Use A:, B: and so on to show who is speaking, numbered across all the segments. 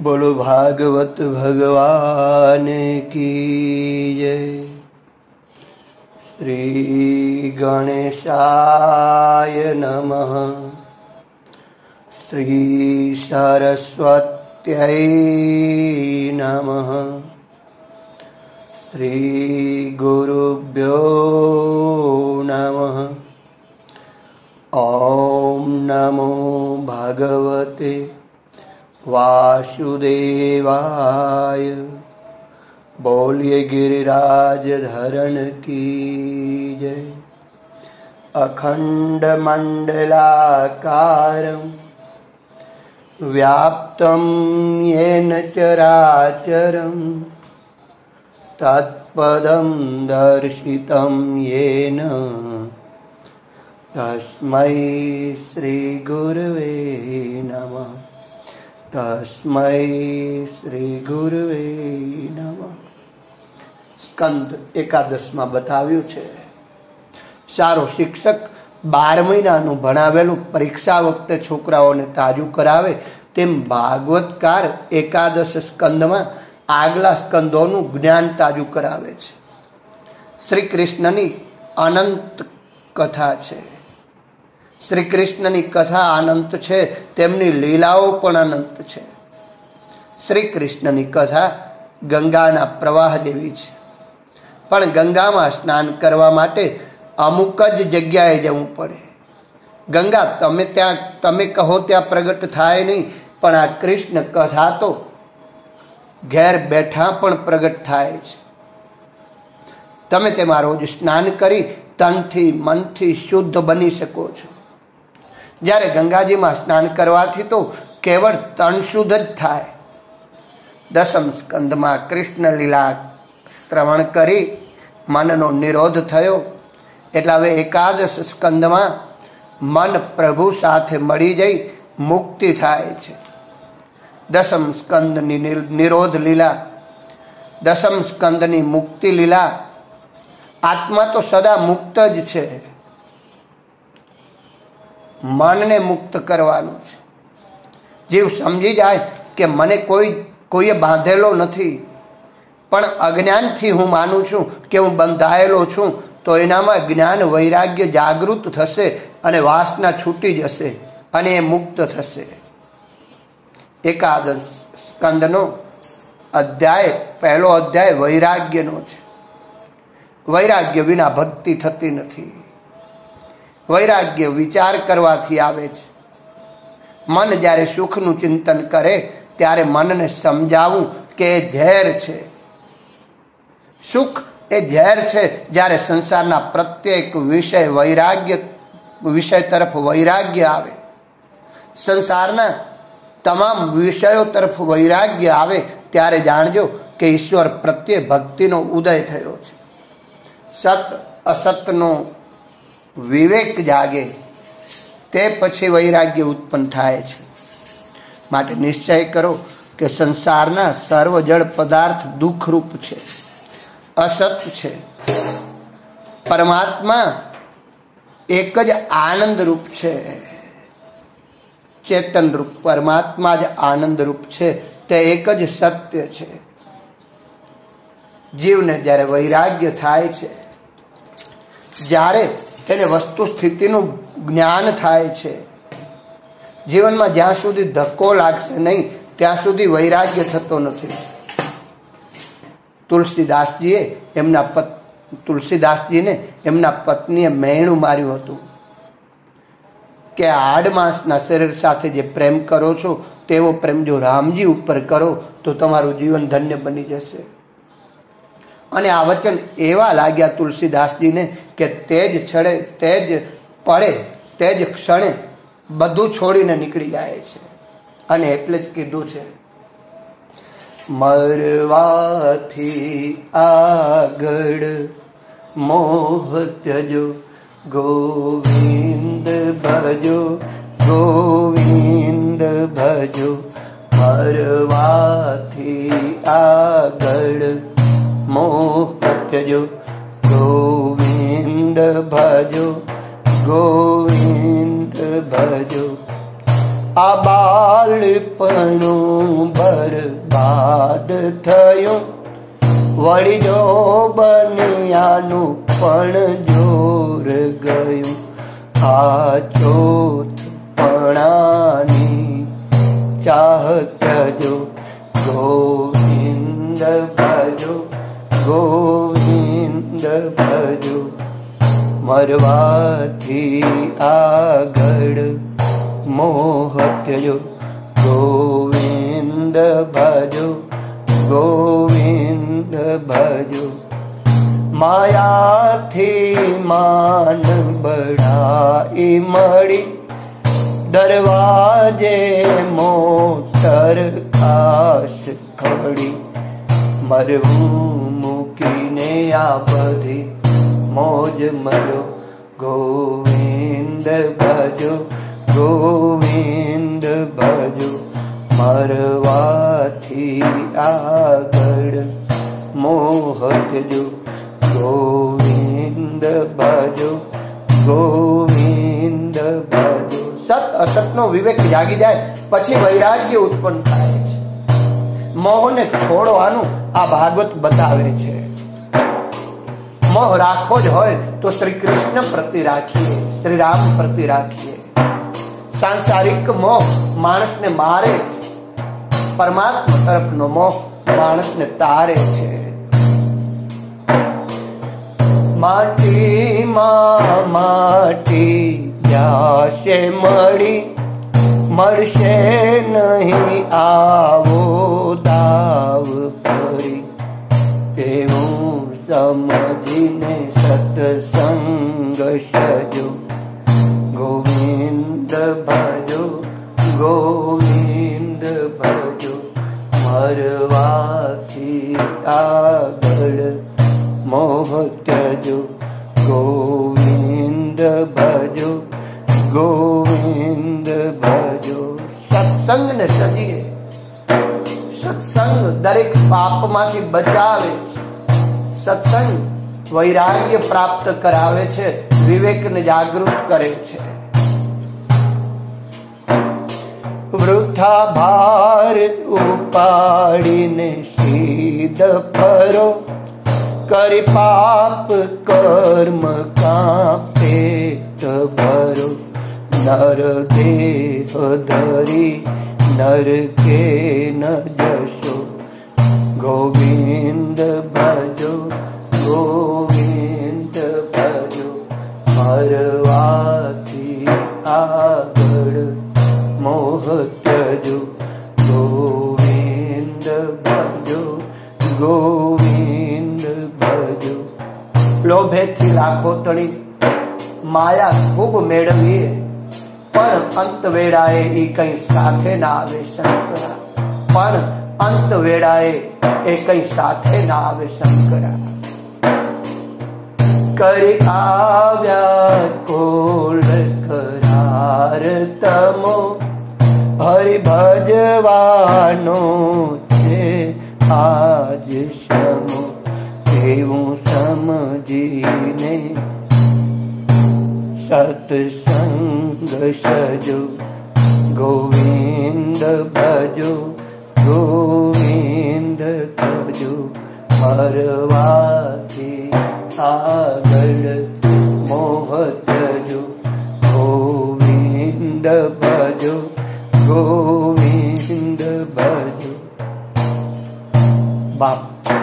A: बोलो भागवत भगवान की जय। श्री गणेशाय नमः। श्री सरस्वत्यै नमः। श्री गुरुभ्यो नमः। ओम नमो भगवते वासुदेवाय। बोलिए गिरिराज धरण की जय। अखंड मंडलाकारं व्याप्तं येन चराचरं तत्पदं दर्शितं येन तस्मै श्री गुरवे नमः। तस्मै श्री गुरुवे नमः। સ્કંદ એકાદશમાં બતાવ્યું છે સારો શિક્ષક 12 મહિનાનું ભણાવેલું પરીક્ષા વખતે છોકરાઓને તાજું કરાવે તેમ ભાગવતકાર એકાદશ સ્કંદમાં આગલા સ્કંદોનું જ્ઞાન તાજું કરાવે છે। શ્રી કૃષ્ણની અનંત કથા છે। શ્રી કૃષ્ણની કથા અનંત છે, તેમની લીલાઓ પણ અનંત છે। શ્રી કૃષ્ણની કથા ગંગાના પ્રવાહ જેવી છે, પણ ગંગામાં સ્નાન કરવા માટે અમુક જ જગ્યાએ જવું પડે। ગંગા તમે કહો ત્યાં પ્રગટ થાય નહીં, પણ આ કૃષ્ણ કથા તો ઘેર બેઠા પણ પ્રગટ થાય છે। તમે તેમાં રોજ સ્નાન કરી તનથી મનથી શુદ્ધ બની શકો છો। જ્યારે ગંગાજીમાં સ્નાન કરવાથી તો કેવળ તન શુદ્ધ જ થાય। દસમ સ્કંદમાં કૃષ્ણ લીલા શ્રવણ કરી મનનો નિરોધ થયો, એટલે હવે એકાદશ સ્કંદમાં મન પ્રભુ સાથે મળી જઈ મુક્તિ થાય છે। દસમ સ્કંદની નિરોધ લીલા, દસમ સ્કંદની મુક્તિ લીલા। આત્મા તો સદા મુક્ત જ છે, મનને મુક્ત કરવાનું છે। જીવ સમજી જાય કે મને કોઈએ બાંધેલો નથી, પણ અજ્ઞાનથી હું માનું છું કે હું બંધાયેલો છું, તો એનામાં જ્ઞાન વૈરાગ્ય જાગૃત થશે અને વાસના છૂટી જશે અને એ મુક્ત થશે। એકાદશ સ્કંદનો પહેલો અધ્યાય વૈરાગ્યનો છે। વૈરાગ્ય વિના ભક્તિ થતી નથી। વૈરાગ્ય વિચાર કરવાથી આવે છે। મન જ્યારે સુખનું ચિંતન કરે ત્યારે મનને સમજાવવું કે એ ઝેર છે। સુખ એ ઝેર છે। જ્યારે સંસારના પ્રત્યેક વિષય તરફ વૈરાગ્ય આવે, સંસારના તમામ વિષયો તરફ વૈરાગ્ય આવે, ત્યારે જાણજો કે ઈશ્વર પ્રત્યે ભક્તિનો ઉદય થયો છે। સત અસતનો વિવેક જાગે, તે પછી વૈરાગ્ય ઉત્પન્ન થાય છે। માટે નિશ્ચય કરો કે સંસારના સર્વ જળ પદાર્થ દુઃખરૂપ છે, અસત છે। પરમાત્મા એક જ આનંદ રૂપ છે, ચેતન રૂપ પરમાત્મા જ આનંદ રૂપ છે, તે એક જ સત્ય છે। જીવને જ્યારે વૈરાગ્ય થાય છે, જ્યારે તેને વસ્તુ સ્થિતિનું જ્ઞાન થાય છે, જીવનમાં જ્યાં સુધી ધક્કો લાગશે નહીં ત્યાં સુધી વૈરાગ્ય થતો નથી। તુલસીદાસજીને એમના પત્નીએ મહેણું માર્યું હતું કે આડમાંસના શરીર સાથે જે પ્રેમ કરો છો તેવો પ્રેમ જો રામજી ઉપર કરો તો તમારું જીવન ધન્ય બની જશે। અને આ વચન એવા લાગ્યા તુલસીદાસજીને કે તેજ ક્ષણે બધું છોડીને નીકળી જાય છે। અને એટલે જ કીધું છે, મરવાથી આગળ મોહ ત્યજો, ગોવિંદ ભજો ગોવિંદ ભજો। મરવાથી આગળ મોહ ત્યજો, ગોવિંદ ભજો ગોવિંદ ભજો। આ બાળપણું બરબાદ થયું, વળી જો બનિયાનું પણ જોર ગયું. આ ચોથપણાની ચાહત જો ગોવિંદ ભજો, ગોવિંદ ભજો. મરવાથી આગળ મોહ ત્યજો, ગોવિંદ ભજો, ગોવિંદ ભજો. માયાથી માન બઢાઈ મળી, દરવાજે મોટર ખાસ ખડી. મરવું મૂકીને આ બધી મોજ મરો, ગોવિંદ ભજો, ગોવિંદ ભજો. મરવાથી આગળ મોહ ત્યજો, ગોવિંદ ભજો, ગોવિંદ ભજો. સત અસતનો વિવેક જાગી જાય પછી વૈરાગ્ય ઉત્પન્ન થાય છે. મોહને છોડવાનું આ ભાગવત બતાવે છે. મોહ રાખવો જ હોય તો શ્રી કૃષ્ણ પ્રતિ રાખીએ, શ્રી રામ પ્રતિ રાખીએ. સાંસારિક મોહ માણસને મારે છે, પરમાત્મા તરફનો મોહ માણસને તારે છે. માટીમાં માટી જાશે મળી, મળશે નહીં આવો દાવ ફરી. તેવું સમજીને સત્સંગ સજો, ગોવિંદ ભજો, ગોવિંદ ભજો. મરવાથી આગળ મોહ ત્યજો, ગોવિંદ ભજો, ગોવિંદ ભજો. સત્સંગને સજીએ. સત્સંગ દરેક પાપમાંથી બચાવે છે. સત્સંગ વૈરાગ્ય પ્રાપ્ત કરાવે છે, વિવેકને જાગૃત કરે છે. વૃથા ભાર ઉપાડીને સીધ ફરો, કરી પાપ કર્મ કાપે ભરો. નર દેહ ધરી નરકે ન જશો, ગોવિંદ ભજો, ગોવિંદ ભજો. મરવાથી આગળ મોહ ત્યજો, ગોવિંદ ભજો, ગોવિંદ ભજો. લોભેથી લાખો તણી, માયા ખૂબ મેળવીએ, પણ અંત વેળાએ એ કઈ સાથે ના આવે શંકરા. પણ અંત વેળાએ એ કઈ સાથે ના આવે શંકરા. કરી આવ્યા કોલ કરાર તમો, હરિ ભજવાનો છે આજ સમો. એવું સમજીને સત્સંગ સજો, ગોવિંદ ભજો, ગોવિંદ ભજો. મરવાથી આગળ મોહ ત્યજો, ગોવિંદ ભજો, ગોવિંદ ભજો. બાપ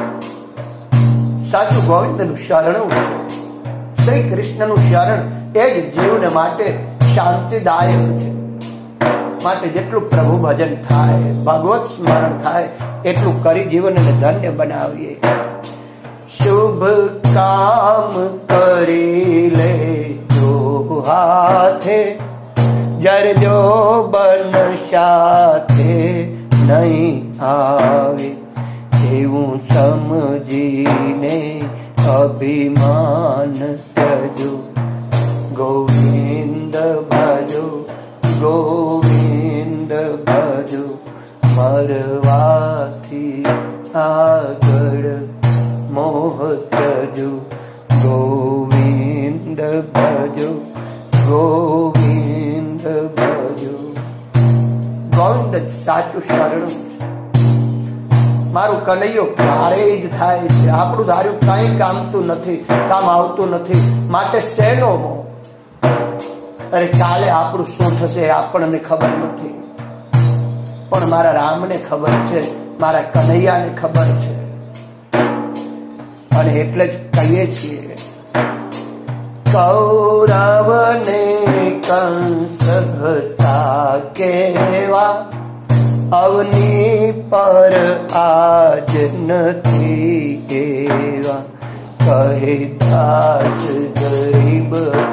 A: સાચું ગોવિંદનું શરણું છે. શ્રી કૃષ્ણનું શરણ એ જ જીવને માટે શાંતિદાયક છે. માટે જેટલું પ્રભુ ભજન થાય, ભગવત સ્મરણ થાય, એટલું કરી જીવનને ધન્ય બનાવીએ. શુભ કામ કરી લે જો હાથે, જરજો બન સાથે નહીં આવે. એવું સમજીને અભિમાન ત્યજો, ગોવિંદ ભજો, ગોવિંદ ભજો. મરવાથી આગળ મોહ ત્યજો, ગોવિંદ ભજો, ગોવિંદ ભજો. ગોવિંદ જ સાચું શરણું. મારું કનૈયો ક્યારે જ થાય છે. આપણું ધાર્યું કઈ કામ આવતું નથી. માટે શેનો મોહ? અરે કાલે આપણું શું થશે આપણને ખબર નથી, પણ મારા રામને ખબર છે, મારા કનૈયાને ખબર છે. અને એટલે જ કહીએ છીએ, કૌરવને કંસ હતા કેવા, અવની પર આજ નથી એવા. કહે દાસ ગરીબ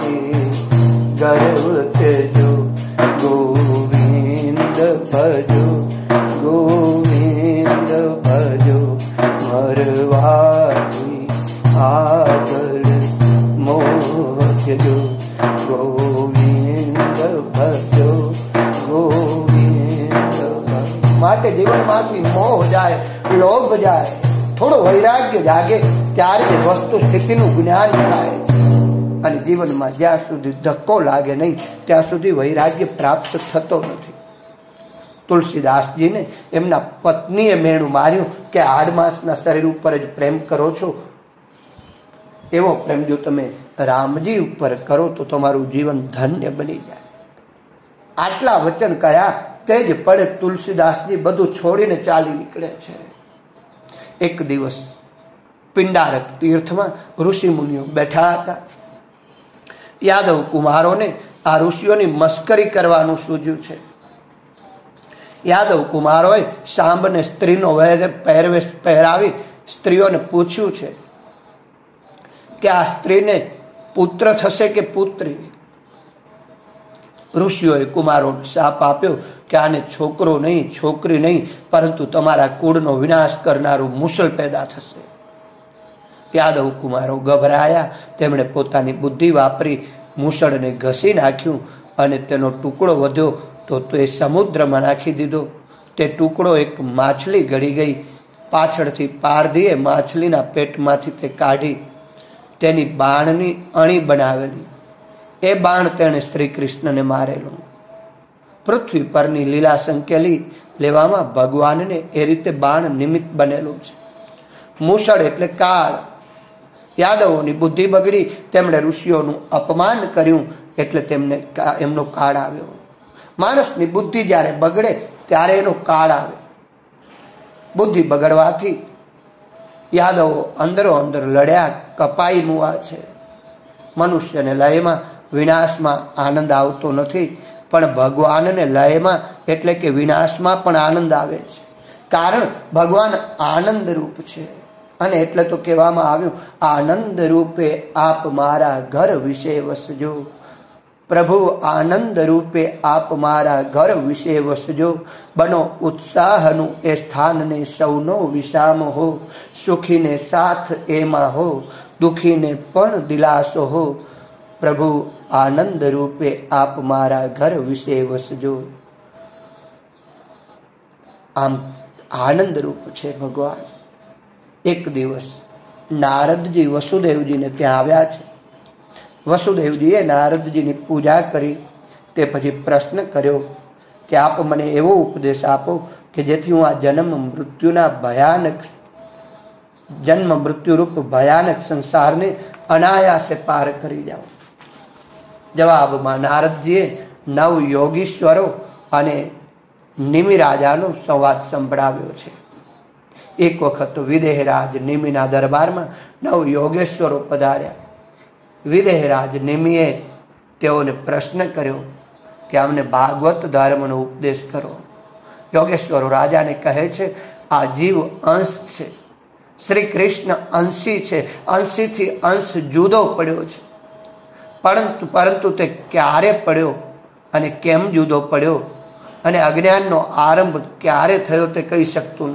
A: ગર્વ તેજો, ગોવિંદ ભજો ગોવિંદ ભજો. મરવાથી આગળ મોહ થજો, ગોવિંદ ભજો ગોવિંદ ભજો. માટે જીવનમાંથી મોહ જાય, લોભ જાય, થોડો વૈરાગ્ય જાગે ત્યારે એ વસ્તુ સ્થિતિનું જ્ઞાન થાય છે. અને જીવનમાં જ્યાં સુધી ધક્કો લાગે નહીં ત્યાં સુધી વૈરાગ્ય પ્રાપ્ત થતો નથી. તુલસીદાસજીને એમના પત્નીએ મેણું માર્યું કે આડમાસના શરીર ઉપર જ પ્રેમ કરો છો, એવો પ્રેમ જો તમે રામજી ઉપર કરો તો તમારું જીવન ધન્ય બની જાય. આટલા વચન કયા તે જ પડે તુલસીદાસજી બધું છોડીને ચાલી નીકળે છે. એક દિવસ પિંડારક તીર્થમાં ઋષિ મુનિઓ બેઠા હતા. યાદવ કુમારોને આ ઋષિઓની મસ્કરી કરવાનું સૂઝ્યું છે. યાદવ કુમારોએ સાંભને સ્ત્રીનો પહેરવેશ પહેરાવી સ્ત્રીઓને પૂછ્યું છે કે આ સ્ત્રીને પુત્ર થશે કે પુત્રી? ઋષિઓએ કુમારોને શાપ આપ્યો કે આને છોકરો નહીં, છોકરી નહીં, પરંતુ તમારા કુળનો વિનાશ કરનારું મુસલ પેદા થશે. યાદવ કુમારો ગભરાયા. તેમણે પોતાની બુદ્ધિ વાપરી મુસળને ઘસી નાખ્યું અને તેનો ટુકડો વધ્યો તો તે સમુદ્રમાં નાખી દીધો. તે ટુકડો એક માછલી ગળી ગઈ. પાછળથી પારધીએ માછલીના પેટમાંથી તે કાઢી તેની બાણની અણી બનાવેલી. એ બાણ તેણે શ્રી કૃષ્ણને મારેલું. પૃથ્વી પરની લીલા સંકેલી લેવામાં ભગવાનને એ રીતે બાણ નિમિત્ત બનેલું છે. મુસળ એટલે કાળ. યાદવોની બુદ્ધિ બગડી, તેમણે ઋષિઓનું અપમાન કર્યું એટલે તેમને એમનો કાળ આવ્યો. માણસની બુદ્ધિ જ્યારે બગડે ત્યારે એનો કાળ આવે. બુદ્ધિ બગડવાથી યાદવો અંદરો અંદર લડ્યા, કપાઈ મુવા છે. મનુષ્યને લયમાં વિનાશમાં આનંદ આવતો નથી, પણ ભગવાનને લયમાં એટલે કે વિનાશમાં પણ આનંદ આવે છે. કારણ ભગવાન આનંદ રૂપ છે. અને એટલે તો કહેવામાં આવ્યું, આનંદ રૂપે આપ મારા ઘર વિશે વસજો. પ્રભુ આનંદ રૂપે આપ મારા ઘર વિશે વસજો. બનો ઉત્સાહનું એ સ્થાનને સૌનો વિષામ હો. સુખીને સાથ એમાં હો, દુખીને પણ દિલાસો હો. પ્રભુ આનંદ રૂપે આપ મારા ઘર વિશે વસજો. આમ આનંદ રૂપ છે ભગવાન. એક દિવસ નારદજી વસુદેવજીને ત્યાં આવ્યા છે. વસુદેવજીએ નારદજીની પૂજા કરી. તે પછી પ્રશ્ન કર્યો કે આપ મને એવો ઉપદેશ આપો કે જેથી હું આ જન્મ મૃત્યુરૂપ ભયાનક સંસારને અનાયાસે પાર કરી જાઉં. જવાબમાં નારદજીએ 9 યોગીશ્વરો અને નિમિ રાજાનો સંવાદ સંભળાવ્યો છે. એક વખત વિદેહરાજ નિમિના દરબારમાં 9 યોગેશ્વરો પધાર્યા. વિદેહરાજ નિમિએ તેઓને પ્રશ્ન કર્યો કે અમને ભાગવત ધર્મનો ઉપદેશ કરો. યોગેશ્વરો રાજાને કહે છે, આ જીવ અંશ છે, શ્રી કૃષ્ણ અંશી છે. અંશીથી અંશ જુદો પડ્યો છે, પરંતુ તે ક્યારે પડ્યો અને કેમ જુદો પડ્યો અને અજ્ઞાનનો આરંભ ક્યારે થયો તે કહી શકાતું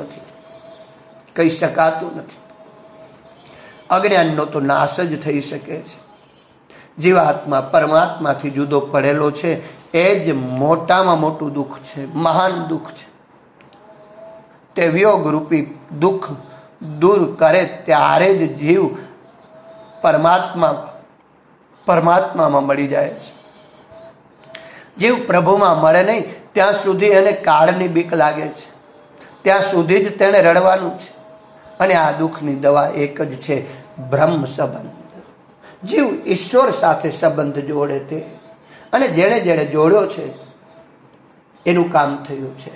A: નથી. અજ્ઞાનનો તો નાશ જ થઈ શકે છે. જીવાત્મા પરમાત્માથી જુદો પડેલો છે, એ જ મોટામાં મોટું દુઃખ છે, મહાન દુઃખ છે. તે વિયોગ રૂપી દુઃખ દૂર કરે ત્યારે જ જીવ પરમાત્મામાં મળી જાય છે. જીવ પ્રભુમાં મળે નહીં ત્યાં સુધી એને કાળની બીક લાગે છે, ત્યાં સુધી જ તેણે રડવાનું છે. અને આ દુઃખની દવા એક જ છે, બ્રહ્મ સંબંધ. જીવ ઈશ્વર સાથે સંબંધ જોડે તે, અને જેણે જેણે જોડ્યો છે એનું કામ થયું છે.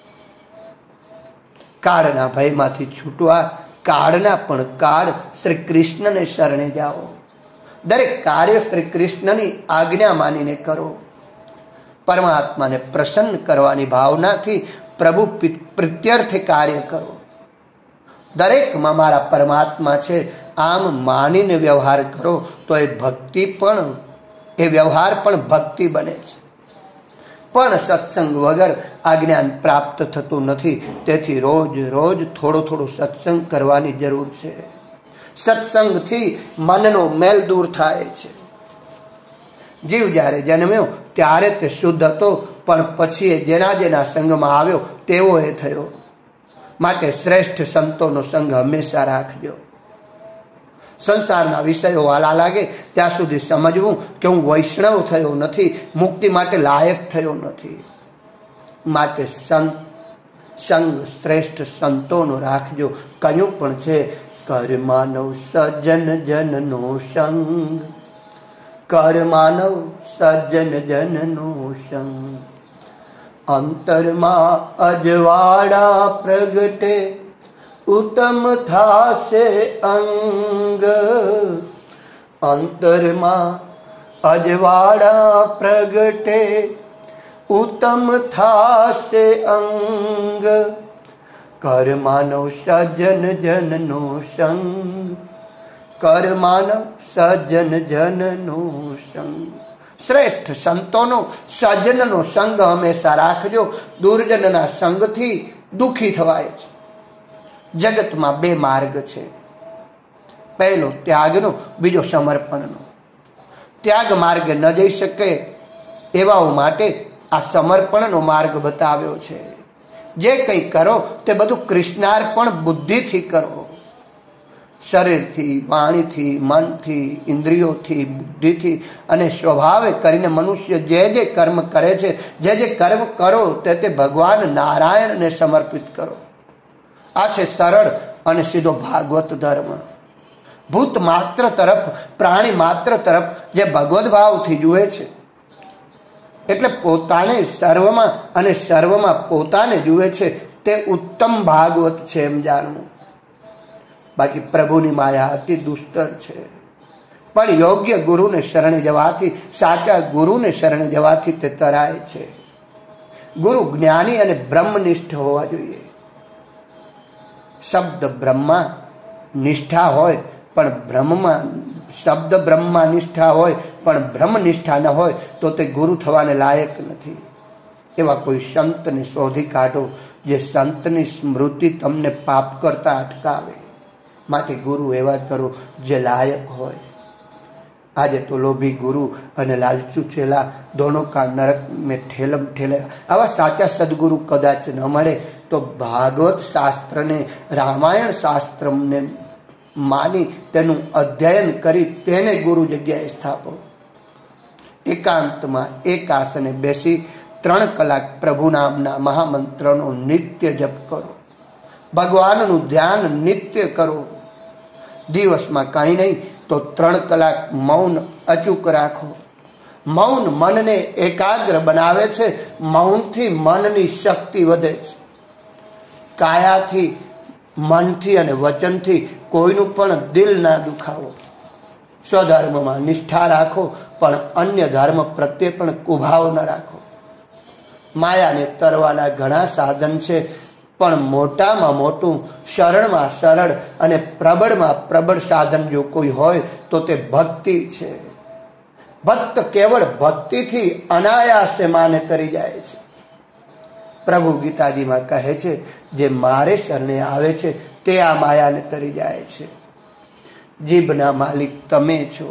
A: કાળના ભયમાંથી છૂટવા કાળના પણ કાળ શ્રી કૃષ્ણને શરણે જાઓ. દરેક કાર્ય શ્રી કૃષ્ણની આજ્ઞા માનીને કરો. પરમાત્માને પ્રસન્ન કરવાની ભાવનાથી પ્રભુ પ્રીત્યર્થે કાર્ય કરો. દરેકમાં મારા પરમાત્મા છે આમ માનીને વ્યવહાર કરો તો એ ભક્તિ પણ, એ વ્યવહાર પણ ભક્તિ બને છે. પણ સત્સંગ વગર આ જ્ઞાન પ્રાપ્ત થતું નથી. તેથી રોજ રોજ થોડો થોડો સત્સંગ કરવાની જરૂર છે. સત્સંગથી મનનો મેલ દૂર થાય છે. જીવ જ્યારે જન્મ્યો ત્યારે તે શુદ્ધ હતો, પણ પછી એ જેના જેના સંગમાં આવ્યો તેવો એ થયો. માટે શ્રેષ્ઠ સંતોનો સંગ હંમેશા રાખજો. સંસારના વિષયો વાલા લાગે ત્યાં સુધી સમજવું કે હું વૈષ્ણવ થયો નથી, મુક્તિ માટે લાયક થયો નથી. માટે સંગ શ્રેષ્ઠ સંતોનો રાખજો. કયું પણ છે, કર માનવ સજ્જન જનનો સંગ, કર માનવ સજ્જન જનનો સંગ. અંતરમાં અજવાળા પ્રગટે ઉત્તમ થાશે અંગ. અંતરમાં અજવાળા પ્રગટે ઉત્તમ થાશે અંગ. કર માનવ સજ્જન જનનો સંગ, કર માનવ સજ્જન જનનો સંગ. શ્રેષ્ઠ સંતોનો સજ્જનનો સંગ હંમેશા રાખજો. દુર્જનના સંગથી દુઃખી થવાય છે. જગતમાં બે માર્ગ છે, પહેલો ત્યાગનો, બીજો સમર્પણનો. ત્યાગ માર્ગે ન જઈ શકે એવાઓ માટે આ સમર્પણનો માર્ગ બતાવ્યો છે. જે કંઈ કરો તે બધું કૃષ્ણાર્પણ બુદ્ધિથી કરો. શરીરથી, વાણીથી, મનથી, ઇન્દ્રિયોથી, બુદ્ધિથી અને સ્વભાવે કરીને મનુષ્ય જે જે કર્મ કરે છે, જે જે કર્મ કરો તે ભગવાન નારાયણને સમર્પિત કરો. આ છે સરળ અને સીધો ભાગવત ધર્મ. ભૂત માત્ર તરફ, પ્રાણી માત્ર તરફ જે ભગવદ ભાવથી જુએ છે, એટલે પોતાને સર્વમાં અને સર્વમાં પોતાને જુએ છે, તે ઉત્તમ ભાગવત છે એમ જાણવું. બાકી પ્રભુની માયા અતિ દુસ્તર છે. પણ યોગ્ય ગુરુને શરણે જવાથી, સાચા ગુરુને શરણે જવાથી તે તરાય છે. ગુરુ જ્ઞાની અને બ્રહ્મનિષ્ઠ હોવા જોઈએ. શબ્દ બ્રહ્મા નિષ્ઠા હોય પણ બ્રહ્મમાં, શબ્દ બ્રહ્મા નિષ્ઠા હોય પણ બ્રહ્મનિષ્ઠા ન હોય તો તે ગુરુ થવાને લાયક નથી. એવા કોઈ સંતને શોધી કાઢો જે સંતની સ્મૃતિ તમને પાપ કરતા અટકાવે. માટે ગુરુ એવા કરો જે લાયક હોય. આજે તો લોભી ગુરુ અને લાલચુ ચેલા દોનો કા નરક મેં ઠેલમ ઠેલે. આવા સાચા સદગુરુ કદાચ ન મળે તો ભાગવત શાસ્ત્રને, રામાયણ શાસ્ત્રને માની તેનું અધ્યયન કરી તેને ગુરુ જગ્યાએ સ્થાપો. એકાંતમાં એક આસને બેસી 3 કલાક પ્રભુ નામના મહામંત્રનો નિત્ય જપ કરો. ભગવાનનું ધ્યાન નિત્ય કરો. દિવસમાં કંઈ નહીં તો 3 કલાક મૌન અચૂક રાખો. મૌન મનને એકાગ્ર બનાવે છે. મૌનથી મનની શક્તિ વધે છે. કાયાથી, મનથી અને વચનથી કોઈનું પણ દિલ ના દુખાવો. સ્વધર્મમાં નિષ્ઠા રાખો, પણ અન્ય ધર્મ પ્રત્યે પણ કુભાવ ન રાખો. માયાને તરવાના ઘણા સાધન છે, પણ મોટામાં મોટું, સરળમાં સરળ અને પ્રબળમાં પ્રબળ સાધન જો કોઈ હોય તો તે ભક્તિ છે. ભક્ત કેવળ ભક્તિથી અનાયાસે માને તરી જાય છે. પ્રભુ ગીતાજીમાં કહે છે, જે મારે શરણે આવે છે તે આ માયાને તરી જાય છે. જીભના માલિક તમે છો.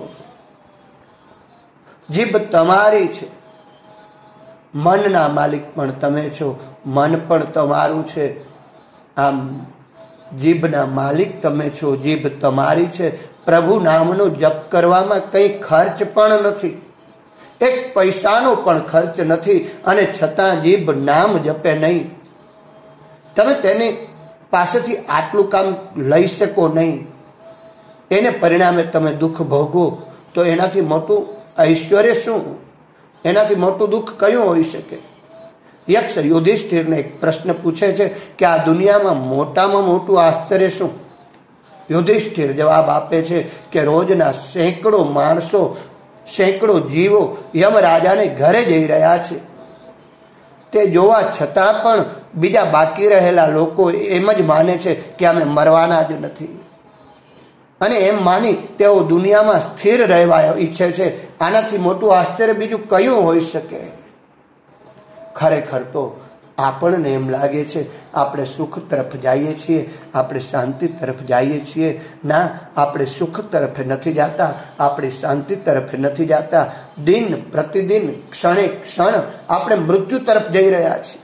A: જીભ તમારી છે. મનના માલિક પણ તમે છો. મન પણ તમારું છે. આમ જીભના માલિક તમે છો, જીભ તમારી છે. પ્રભુ નામનો જપ કરવામાં કંઈ ખર્ચ પણ નથી. એક પૈસાનો પણ ખર્ચ નથી અને છતાં જીભ નામ જપે નહીં. તમે તેની પાસેથી આટલું કામ લઈ શકો નહીં, એને પરિણામે તમે દુઃખ ભોગવો તો એનાથી મોટું ઐશ્વર્ય શું, એનાથી મોટું દુઃખ કયું હોઈ શકે? યક્ષ યુધિષ્ઠિરને એક પ્રશ્ન પૂછે છે કે આ દુનિયામાં મોટામાં મોટું આશ્ચર્ય શું? યુધિષ્ઠિર જવાબ આપે છે કે રોજના સેંકડો માણસો, સેંકડો જીવો યમરાજાને ઘરે જઈ રહ્યા છે. તે જોવા છતાં પણ બીજા બાકી રહેલા લોકો એમ જ માને છે કે અમે મરવાના જ નથી, અને એમ માની તેઓ દુનિયામાં સ્થિર રહેવા ઈચ્છે છે. આનાથી મોટું આશ્ચર્ય બીજું કયું હોઈ શકે? ખરેખર તો આપણને એમ લાગે છે આપણે સુખ તરફ જઈએ છીએ, આપણે શાંતિ તરફ જઈએ છીએ. ના, આપણે સુખ તરફ નથી જતા, આપણે શાંતિ તરફ નથી જતા. દિન પ્રતિદિન, ક્ષણે ક્ષણ આપણે મૃત્યુ તરફ જઈ રહ્યા છીએ.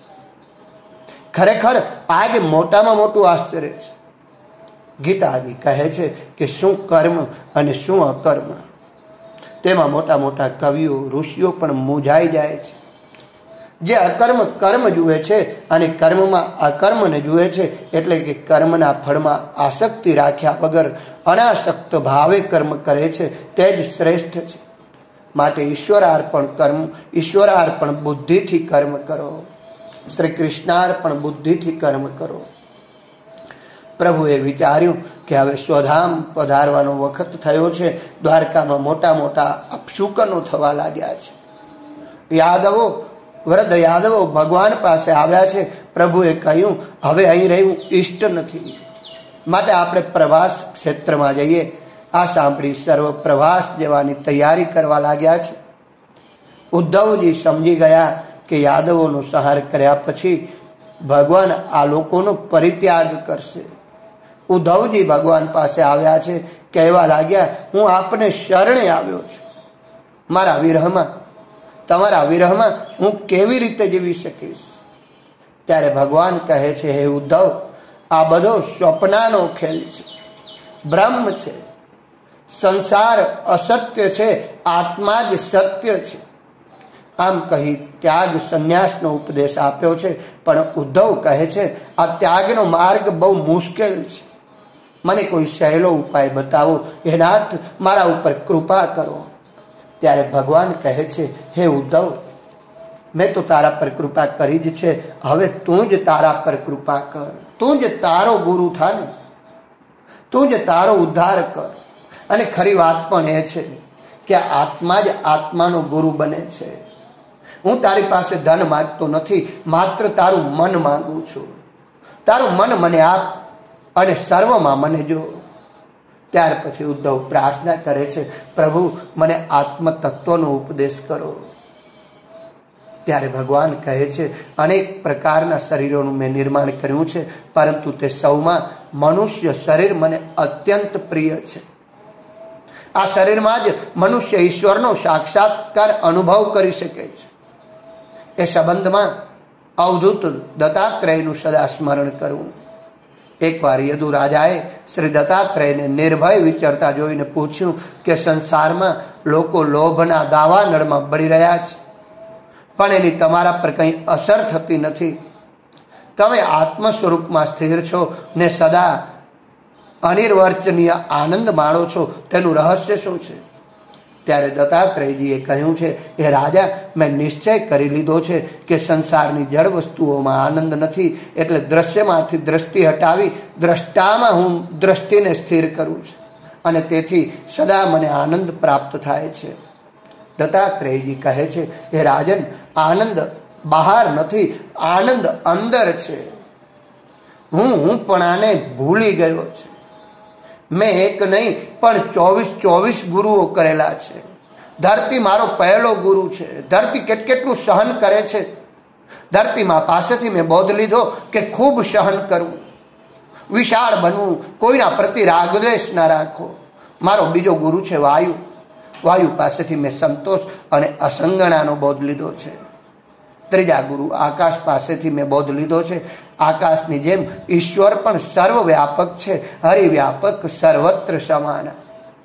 A: ખરેખર આ જ મોટામાં મોટું આશ્ચર્ય છે. ગીતાજી કહે છે કે શું કર્મ અને શું અકર્મ. તેમાં મોટા મોટા કવિઓ, ઋષિઓ પણ મૂંઝાઈ જાય છે. જે અકર્મ કર્મ જુએ છે અને કર્મમાં અકર્મને જુએ છે, એટલે કે કર્મના ફળમાં આસક્તિ રાખ્યા વગર અનાસક્ત ભાવે કર્મ કરે છે, તે જ શ્રેષ્ઠ છે. માટે ઈશ્વરાર્પણ કર્મ, ઈશ્વરાર્પણ બુદ્ધિથી કર્મ કરો. શ્રી કૃષ્ણાર્પણ બુદ્ધિથી કર્મ કરો. પ્રભુએ વિચાર્યું કે હવે સ્વધામ પધારવાનો વખત થયો છે. દ્વારકામાં મોટા મોટા અપશુકનો થવા લાગ્યા છે. યાદવો, વૃદ્ધ યાદવો ભગવાન પાસે આવ્યા છે. પ્રભુએ કહ્યું હવે અહીં રહેવું ઈષ્ટ નથી, માટે આપણે પ્રવાસ ક્ષેત્રમાં જઈએ. આ સાંભળી સર્વ પ્રવાસ જવાની તૈયારી કરવા લાગ્યા છે. ઉદ્ધવજી સમજી ગયા કે યાદવોનો સંહાર કર્યા પછી ભગવાન આ લોકોનો પરિત્યાગ કરશે. ઉદ્ધવજી ભગવાન પાસે આવ્યા છે, કહેવા લાગ્યા હું આપને શરણે આવ્યો છું. મારા વિરહમાં, તમારા વિરહમાં હું કેવી રીતે જીવી શકીશ? ત્યારે ભગવાન કહે છે, હે ઉદ્ધવ, આ બધો સ્વપ્નાનો ખેલ છે, બ્રહ્મ છે. સંસાર અસત્ય છે, આત્મા જ સત્ય છે. આમ કહી ત્યાગ સંન્યાસનો ઉપદેશ આપ્યો છે. પણ ઉદ્ધવ કહે છે આ ત્યાગનો માર્ગ બહુ મુશ્કેલ છે, મને કોઈ સહેલો ઉપાય બતાવો, હે નાથ મારા ઉપર કૃપા કરો. ત્યારે ભગવાન કહે છે, હે ઉદ્ધવ, મેં તો તારા પર કૃપા કરી જ છે, હવે તું જ તારા પર કૃપા કર. તું જ તારો ગુરુ થા ને, તું જ તારો ઉદ્ધાર કર. અને ખરી વાત પણ એ છે કે આત્મા જ આત્માનો ગુરુ બને છે. હું તારી પાસે ધન માંગતો નથી, માત્ર તારું મન માંગુ છું. તારું મન મને આપ અને સર્વમાં મને જો. ત્યાર પછી ઉદ્ધવ પ્રાર્થના કરે છે, પ્રભુ મને આત્મ તત્વનો ઉપદેશ કરો. ત્યારે ભગવાન કહે છે, અનેક પ્રકારના શરીરોનું મેં નિર્માણ કર્યું છે, પરંતુ તે સૌમાં મનુષ્ય શરીર મને અત્યંત પ્રિય છે. આ શરીરમાં જ મનુષ્ય ઈશ્વરનો સાક્ષાત્કાર અનુભવ કરી શકે છે. એ સંબંધમાં અવધૂત દત્તાત્રેયનું સદા સ્મરણ કરવું. એકવાર યદુ રાજાએ શ્રી દત્તાત્રેયને નિર્ભય વિચરતા જોઈને પૂછ્યું કે સંસારમાં લોકો લોભના દાવા નળમાં બળી રહ્યા છે, પણ એની તમારા પર કંઈ અસર થતી નથી. તમે આત્મ સ્વરૂપમાં સ્થિર છો ને સદા અનિર્વચનીય આનંદ માણો છો, તેનું રહસ્ય શું છે? ત્યારે દત્તાત્રેયજીએ કહ્યું છે, એ રાજા, મેં નિશ્ચય કરી લીધો છે કે સંસારની જળ વસ્તુઓમાં આનંદ નથી, એટલે દ્રશ્યમાંથી દ્રષ્ટિ હટાવી દ્રષ્ટામાં હું દ્રષ્ટિને સ્થિર કરું છું, અને તેથી સદા મને આનંદ પ્રાપ્ત થાય છે. દત્તાત્રેયજી કહે છે, હે રાજન, આનંદ બહાર નથી, આનંદ અંદર છે. હું પણ આને ભૂલી ગયો છે. મેં એક નહીં પણ 24 ગુરુઓ કરેલા છે. ધરતી મારો પહેલો ગુરુ છે. ધરતી કેટલું સહન કરે છે. ધરતીમાં પાસેથી મેં બોધ લીધો કે ખૂબ સહન કરવું, વિશાળ બનવું, કોઈના પ્રતિ રાગદ્વેષ ના રાખો. મારો બીજો ગુરુ છે વાયુ. વાયુ પાસેથી મેં સંતોષ અને અસંગણાનો બોધ લીધો છે. ત્રીજા ગુરુ આકાશ પાસેથી મેં બોધ લીધો છે. આકાશની જેમ ઈશ્વર પણ સર્વવ્યાપક છે, હરિવ્યાપક, સર્વત્ર સમાન.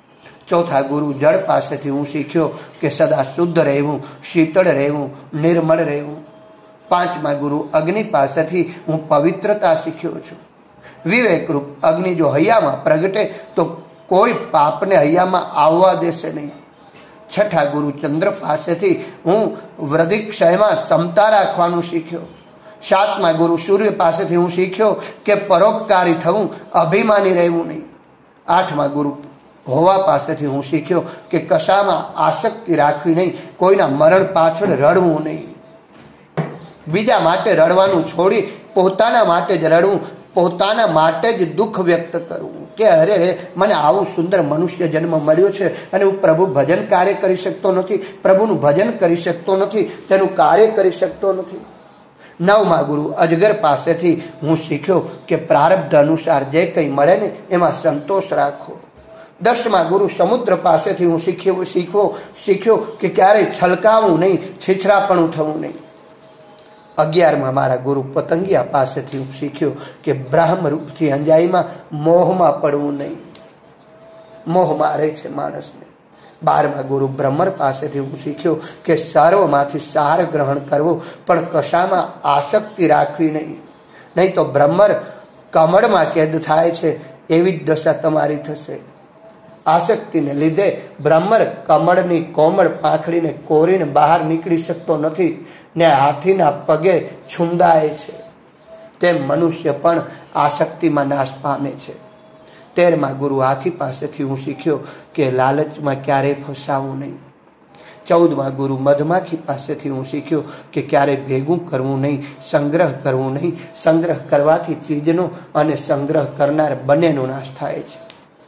A: ચોથા ગુરુ જળ પાસેથી હું શીખ્યો કે સદા શુદ્ધ રહેવું, શીતળ રહેવું, નિર્મળ રહેવું. પાંચમા ગુરુ અગ્નિ પાસેથી હું પવિત્રતા શીખ્યો છું. વિવેકરૂપ અગ્નિ જો હૈયામાં પ્રગટે તો કોઈ પાપને હૈયામાં આવવા દેશે નહીં. છઠ્ઠા ગુરુ ચંદ્ર પાસેથી હું વૃદ્ધિક્ષયમાં સમતા રાખવાનું શીખ્યો. સાતમા ગુરુ સૂર્ય પાસેથી હું શીખ્યો કે પરોપકારી થવું, અભિમાની રહેવું નહીં. આઠમા ગુરુ હોવા પાસેથી હું શીખ્યો કે કશામાં આસક્તિ રાખવી નહીં, કોઈના મરણ પાછળ રડવું નહીં. બીજા માટે રડવાનું છોડી પોતાના માટે જ રડવું, પોતાના માટે જ દુઃખ વ્યક્ત કરવું કે અરે મને આવું સુંદર મનુષ્ય જન્મ મળ્યો છે અને હું પ્રભુ ભજન કાર્ય કરી શકતો નથી, પ્રભુનું ભજન કરી શકતો નથી, તેનું કાર્ય કરી શકતો નથી. નવમા ગુરુ અજગર પાસેથી હું શીખ્યો કે પ્રારબ્ધ અનુસાર જે કંઈ મળે ને એમાં સંતોષ રાખો. દસમા ગુરુ સમુદ્ર પાસેથી હું શીખ્યો કે ક્યારેય છલકાવું નહીં, છીછરાપણું થવું નહીં. 11મા મારા ગુરુ પતંગિયા પાસેથી હું શીખ્યો કે બ્રહ્મરૂપથી અંજાઈમાં મોહમાં પડવું નહીં. મોહ મારે છે માણસને. 12મા ગુરુ બ્રહ્મર પાસેથી હું શીખ્યો કે સર્વમાંથી સાર ગ્રહણ કરવો, પણ કશામાં આસક્તિ રાખવી નહીં, નહીં તો બ્રહ્મર કમળમાં કેદ થાય છે એવી જ દશા તમારી થશે. આસક્તિને લીધે બ્રહ્મર કમળની કોમળ પાંખડીને કોરીને બહાર નીકળી શકતો નથી ને હાથીના પગે છુંદાય છે. તેમ મનુષ્ય પણ આસક્તિમાં નાશ પામે છે. 13મા ગુરુ હાથી પાસેથી હું શીખ્યો કે લાલચમાં ક્યારેય ફસાવું નહીં. 14મા ગુરુ મધમાખી પાસેથી હું શીખ્યો કે ક્યારેય ભેગું કરવું નહીં, સંગ્રહ કરવું નહીં. સંગ્રહ કરવાથી ચીજનો અને સંગ્રહ કરનાર બંનેનો નાશ થાય છે.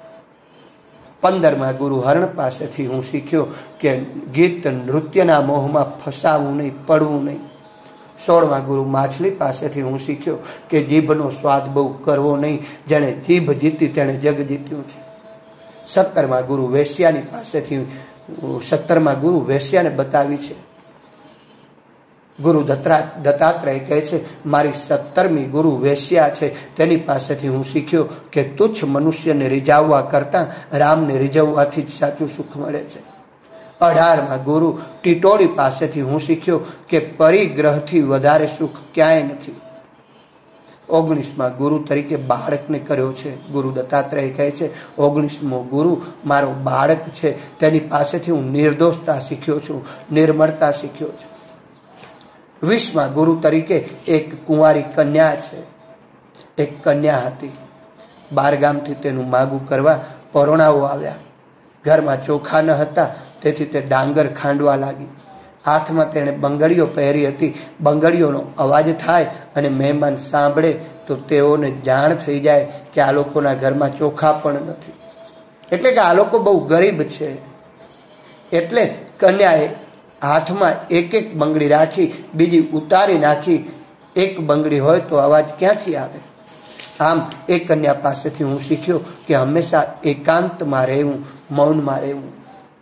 A: 15મા ગુરુ હરણ પાસેથી હું શીખ્યો કે ગીત નૃત્યના મોહમાં ફસાવું નહીં, પડવું નહીં. 16મા ગુરુ માછલી પાસેથી હું શીખ્યો કે જીભનો સ્વાદ બહુ કરવો નહીં, જેણે જીભ જીતી તેણે જગ જીત્યું છે. 17મા ગુરુ વેશ્યાની પાસેથી 17મા ગુરુ વેશ્યાને બતાવી છે. ગુરુ દત્તાત્રેય કહે છે મારી 17મી ગુરુ વેશ્યા છે, તેની પાસેથી હું શીખ્યો કે તુચ્છ મનુષ્યને રીઝાવવા કરતાં રામને રીઝવવાથી જ સાચું સુખ મળે છે. 18મા ગુરુ ટીટોળી પાસેથી હું શીખ્યો કે પરિગ્રહથી વધારે સુખ ક્યાંય નથી. 19મા ગુરુ તરીકે બાળકને કર્યો છે. ગુરુ દત્તાત્રેય કહે છે 19મો ગુરુ મારો બાળક છે, તેની પાસેથી હું નિર્દોષતા શીખ્યો છું, નિર્મળતા શીખ્યો છું. 20મા ગુરુ તરીકે એક કુંવારી કન્યા છે. એક કન્યા હતી. 12 ગામથી તેનું માગું કરવા પરોણાઓ આવ્યા. ઘરમાં ચોખા ન હતા, તેથી તે ડાંગર ખાંડવા લાગી. હાથમાં તેણે બંગડીઓ પહેરી હતી. બંગડીઓનો અવાજ થાય અને મહેમાન સાંભળે તો તેઓને જાણ થઈ જાય કે આ લોકોના ઘરમાં ચોખા પણ નથી, એટલે કે આ લોકો બહુ ગરીબ છે. એટલે કન્યાએ હાથમાં એક એક બંગડી રાખી, બીજી ઉતારી નાખી. એક બંગડી હોય તો અવાજ ક્યાંથી આવે? આમ એ કન્યા પાસેથી હું શીખ્યો કે હંમેશા એકાંતમાં રહેવું, મૌનમાં રહેવું.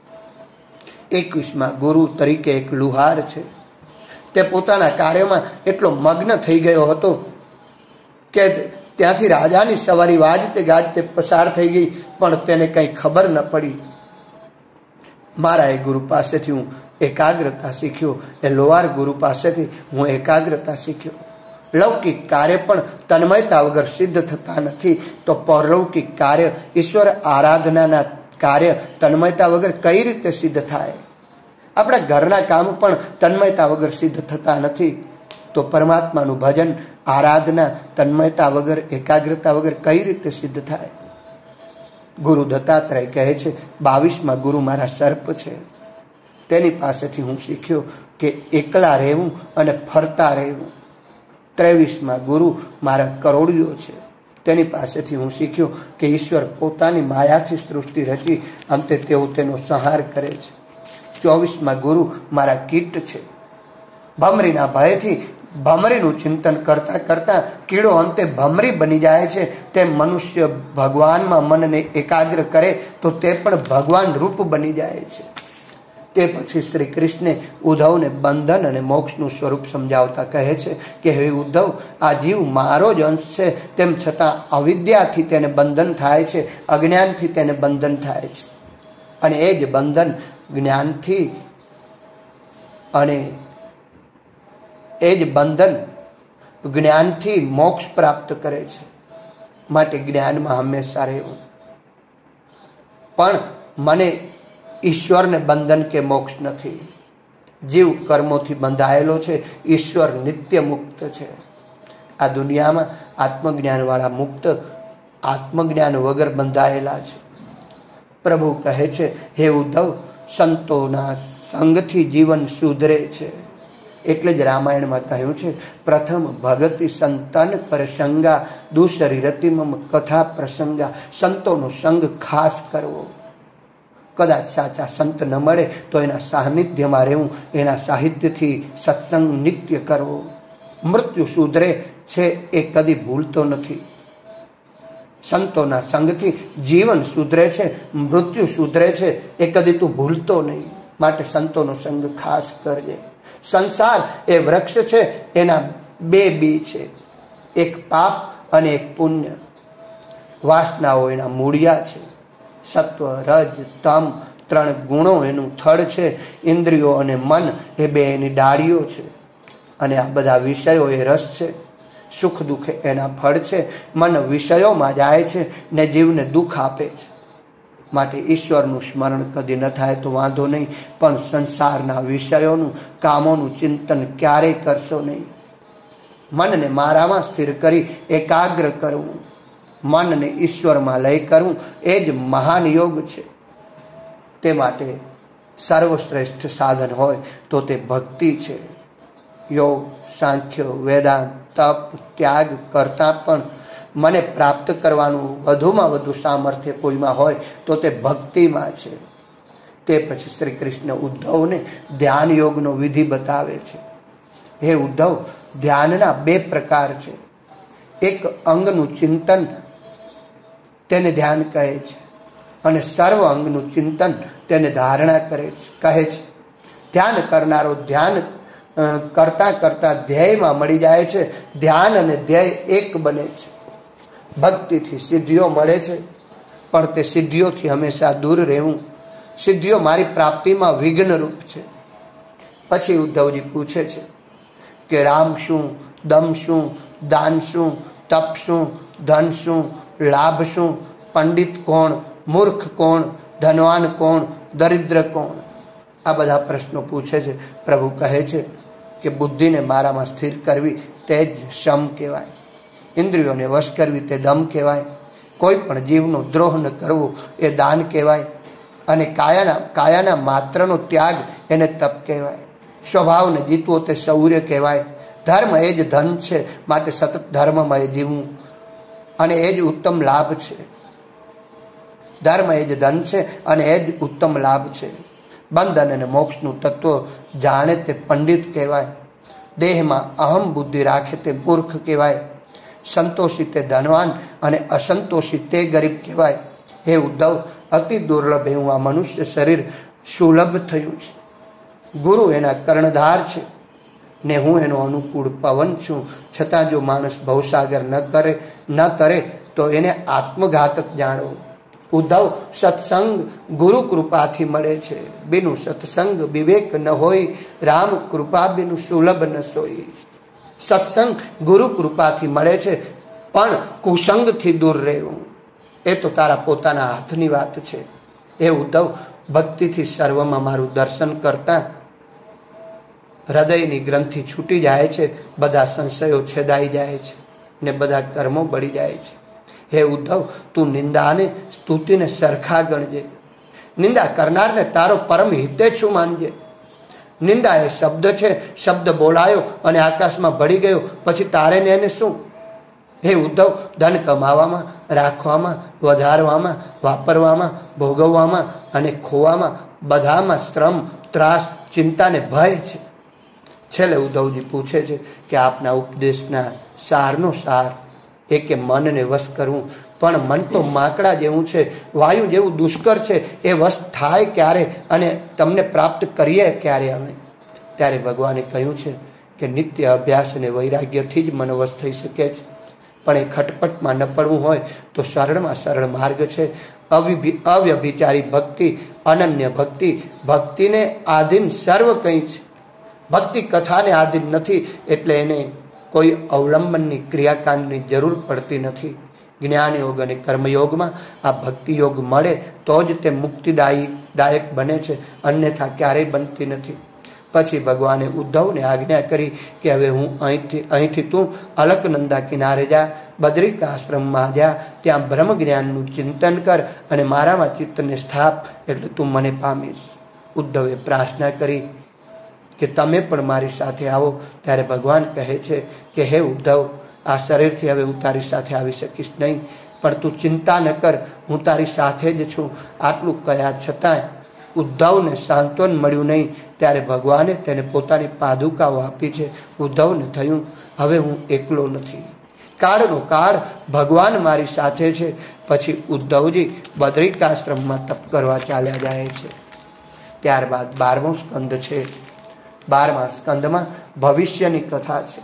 A: 21મા ગુરુ તરીકે એક લુહાર છે. તે પોતાના કાર્યમાં એટલો મગ્ન થઈ ગયો હતો કે ત્યાંથી રાજાની સવારી વાજતે ગાજતે પસાર થઈ ગઈ, પણ તેને કંઈ ખબર ન પડી. મારા એ ગુરુ પાસેથી હું એકાગ્રતા શીખ્યો. એ લોહાર ગુરુ પાસેથી હું એકાગ્રતા શીખ્યો. લૌકિક કાર્ય પણ તન્મયતા વગર સિદ્ધ થતા નથી, તો પરલૌકિક કાર્ય, ઈશ્વર આરાધનાના કાર્ય તન્મયતા વગર કઈ રીતે સિદ્ધ થાય? આપણા ઘરના કામ પણ તન્મયતા વગર સિદ્ધ થતા નથી, તો પરમાત્માનું ભજન, આરાધના તન્મયતા વગર, એકાગ્રતા વગર કઈ રીતે સિદ્ધ થાય? ગુરુ દત્તાત્રેય કહે છે 22મા ગુરુ મારા સર્પ છે. તેની પાસેથી હું શીખ્યો કે એકલા રહેવું અને ફરતા રહેવું. 23મા ગુરુ મારા કરોડિયો છે. તેની પાસેથી હું શીખ્યો કે ઈશ્વર પોતાની માયાથી સૃષ્ટિ રચી, અંતે તેઓ તેનો સંહાર કરે છે. 24મા ગુરુ મારા કીટ છે. ભમરીના ભયથી ભમરીનું ચિંતન કરતા કરતા કીડો અંતે ભમરી બની જાય છે. તેમ મનુષ્ય ભગવાનમાં મનને એકાગ્ર કરે તો તે પણ ભગવાન રૂપ બની જાય છે. તે પછી શ્રી કૃષ્ણે ઉદ્ધવને બંધન અને મોક્ષનું સ્વરૂપ સમજાવતા કહે છે કે હે ઉદ્ધવ, આ જીવ મારો જ અંશ છે, તેમ છતાં અવિદ્યાથી તેને બંધન થાય છે, અજ્ઞાનથી તેને બંધન થાય છે. અને એ જ બંધન જ્ઞાનથી અને એ જ બંધન જ્ઞાનથી મોક્ષ પ્રાપ્ત કરે છે. માટે જ્ઞાનમાં હંમેશા રહેવું. પણ મને ઈશ્વરને બંધન કે મોક્ષ નથી. જીવ કર્મોથી બંધાયેલો છે, ઈશ્વર નિત્ય મુક્ત છે. આ દુનિયામાં આત્મજ્ઞાન વાળા મુક્ત આત્મજ્ઞાન વગર બંધાયેલા છે. પ્રભુ કહે છે, હે ઉદ્ધવ, સંતોના સંગથી જીવન સુધરે છે. એટલે જ રામાયણમાં કહ્યું છે, પ્રથમ ભગતિ સંતન કર સંગા દૂસરી રતિમમ કથા પ્રસંગા. સંતોનો સંગ ખાસ કરવો. કદાચ સાચા સંત ન મળે તો એના સાનિધ્યમાં રહેવું, એના સાહિત્યથી સત્સંગ નિત્ય કરવો. મૃત્યુ સુધરે છે એ કદી ભૂલતો નથી. સંતોના સંગથી જીવન સુધરે છે, મૃત્યુ સુધરે છે એ કદી તું ભૂલતો નહીં. માટે સંતોનો સંગ ખાસ કરજે. સંસાર એ વૃક્ષ છે, એના બે બી છે, એક પાપ અને એક પુણ્ય. વાસનાઓ એના મૂળિયા છે. સત્વ, રજ, તમ ત્રણ ગુણો એનું થડ છે. ઇન્દ્રિયો અને મન એ બે એની ડાળીઓ છે. અને આ બધા વિષયો એ રસ છે. સુખ દુઃખ એના ફળ છે. મન વિષયોમાં જાય છે ને જીવને દુઃખ આપે છે. માટે ઈશ્વરનું સ્મરણ કદી ન થાય તો વાંધો નહીં, પણ સંસારના વિષયોનું, કામોનું ચિંતન ક્યારેય કરશો નહીં. મનને મારામાં સ્થિર કરી એકાગ્ર કરવું, મનને ઈશ્વરમાં લઈ કરવું, એ જ મહાન યોગ છે. તે માટે સર્વશ્રેષ્ઠ સાધન હોય તો તે ભક્તિ છે. યોગ, સાંખ્ય, વેદાંત, તપ, ત્યાગ કરતાં પણ મને પ્રાપ્ત કરવાનું વધુમાં વધુ સામર્થ્ય કોઈમાં હોય તો તે ભક્તિમાં છે. તે પછી શ્રી કૃષ્ણ ઉદ્ધવને ધ્યાન યોગનો વિધિ બતાવે છે. હે ઉદ્ધવ, ધ્યાનના બે પ્રકાર છે. એક અંગનું ચિંતન, તેને ધ્યાન કહે છે, અને સર્વ અંગનું ચિંતન તેને ધારણા કહે છે. ધ્યાન કરનારો ધ્યાન કરતા કરતા ધ્યેયમાં મળી જાય છે. ધ્યાન અને ધ્યેય એક બને છે. ભક્તિથી સિદ્ધિઓ મળે છે, પણ તે સિદ્ધિઓથી હંમેશા દૂર રહેવું. સિદ્ધિઓ મારી પ્રાપ્તિમાં વિઘ્નરૂપ છે. પછી ઉદ્ધવજી પૂછે છે કે રામ શું, દમ શું, દાન શું, તપ શું, ધન શું, લાભ શું, પંડિત કોણ, મૂર્ખ કોણ, ધનવાન કોણ, દરિદ્ર કોણ? આ બધા પ્રશ્નો પૂછે છે. પ્રભુ કહે છે કે બુદ્ધિને મારામાં સ્થિર કરવી તે જ શમ કહેવાય. ઇન્દ્રિયોને વશ કરવી તે દમ કહેવાય. કોઈ પણ જીવનો દ્રોહ ન કરવો એ દાન કહેવાય. અને કાયાના માત્રનો ત્યાગ એને તપ કહેવાય. સ્વભાવને જીતવો તે શૌર્ય કહેવાય. ધર્મ એ જ ધન છે, માટે સતત ધર્મમાં એ જીવવું, અને એ જ ઉત્તમ લાભ છે. ધર્મ એ જ ધન છે અને એ જ ઉત્તમ લાભ છે. બંધન અને મોક્ષનું તત્વ જાણે તે પંડિત કહેવાય. દેહમાં અહમ બુદ્ધિ રાખે તે મૂર્ખ કહેવાય. સંતોષી તે ધનવાન અને અસંતોષી તે ગરીબ કહેવાય. હે ઉદ્ધવ, અતિ દુર્લભ એવું આ મનુષ્ય શરીર સુલભ થયું છે. ગુરુ એના કર્ણધાર છે ને હું એનો અનુકૂળ પવન છું. છતાં જો માણસ ભવસાગર ન કરે તો એને આત્મઘાતક જાણવો. ઉદ્ધવ, સત્સંગ ગુરુ કૃપાથી મળે છે. બિનું સત્સંગ વિવેક ન હોય, રામ કૃપા બિનું સુલભ ન સોઈ. સત્સંગ ગુરુ કૃપાથી મળે છે, પણ કુસંગથી દૂર રહેવું એ તો તારા પોતાના હાથની વાત છે. એ ઉદ્ધવ, ભક્તિથી સર્વમાં મારું દર્શન કરતા હૃદયની ગ્રંથિ છૂટી જાય છે. બધા સંશયો છેદાઈ જાય છે ને બધા કર્મો બળી જાય છે. હે ઉદ્ધવ, તું નિંદાને સ્તુતિને સરખા ગણજે. નિંદા કરનારને તારો પરમ હિતેચ્છુ માનજે. નિંદા એ શબ્દ છે. શબ્દ બોલાયો અને આકાશમાં ભળી ગયો, પછી તારે ને એને શું? હે ઉદ્ધવ, ધન કમાવામાં, રાખવામાં, વધારવામાં, વાપરવામાં, ભોગવવામાં અને ખોવામાં બધામાં શ્રમ, ત્રાસ, ચિંતા ને ભય છે. છેલ્લે ઉદ્ધવજી પૂછે છે કે આપના ઉપદેશના સારનો સાર એ કે મનને વશ કરવું. પણ મન તો માકડા જેવું છે, વાયુ જેવું દુષ્કર છે. એ વશ થાય ક્યારે અને તમને પ્રાપ્ત કરીએ ક્યારે અમે? ત્યારે ભગવાને કહ્યું છે કે નિત્ય અભ્યાસ અને વૈરાગ્યથી જ મન વશ થઈ શકે છે. પણ એ ખટપટમાં ન પડવું હોય તો સરળમાં સરળ માર્ગ છે. અવ્યભિચારી ભક્તિ, અનન્ય ભક્તિ, ભક્તિને આધીન સર્વ કંઈ છે. ભક્તિ કથાને આધીન નથી, એટલે એને કોઈ અવલંબનની ક્રિયાકાંડની જરૂર પડતી નથી. જ્ઞાન યોગ અને કર્મયોગમાં આ ભક્તિ યોગ મળે તો જ તે મુક્તિદાયક બને છે, અન્યથા ક્યારેય બનતી નથી. પછી ભગવાને ઉદ્ધવને આજ્ઞા કરી કે હવે હું અહીંથી તું અલકનંદા કિનારે જા, બદ્રિક આશ્રમમાં જા, ત્યાં બ્રહ્મ જ્ઞાનનું ચિંતન કર અને મારામાં ચિત્તને સ્થાપ, એટલે તું મને પામીશ. ઉદ્ધવે પ્રાર્થના કરી કે તમે પણ મારી સાથે આવો. ત્યારે ભગવાન કહે છે કે હે ઉદ્ધવ, આ શરીરથી હવે હું તારી સાથે આવી શકીશ નહીં, પણ તું ચિંતા ન કર, હું તારી સાથે જ છું. આટલું કહ્યા છતાં ઉદ્ધવને સાંત્વન મળ્યું નહીં. ત્યારે ભગવાને તેને પોતાની પાદુકાઓ આપી છે. ઉદ્ધવને થયું હવે હું એકલો નથી, કાળનો કાળ ભગવાન મારી સાથે છે. પછી ઉદ્ધવજી બદ્રિકાશ્રમમાં તપ કરવા ચાલ્યા જાય છે. ત્યારબાદ 12મો સ્કંદ છે. 12મા સ્કંદમાં ભવિષ્યની કથા છે.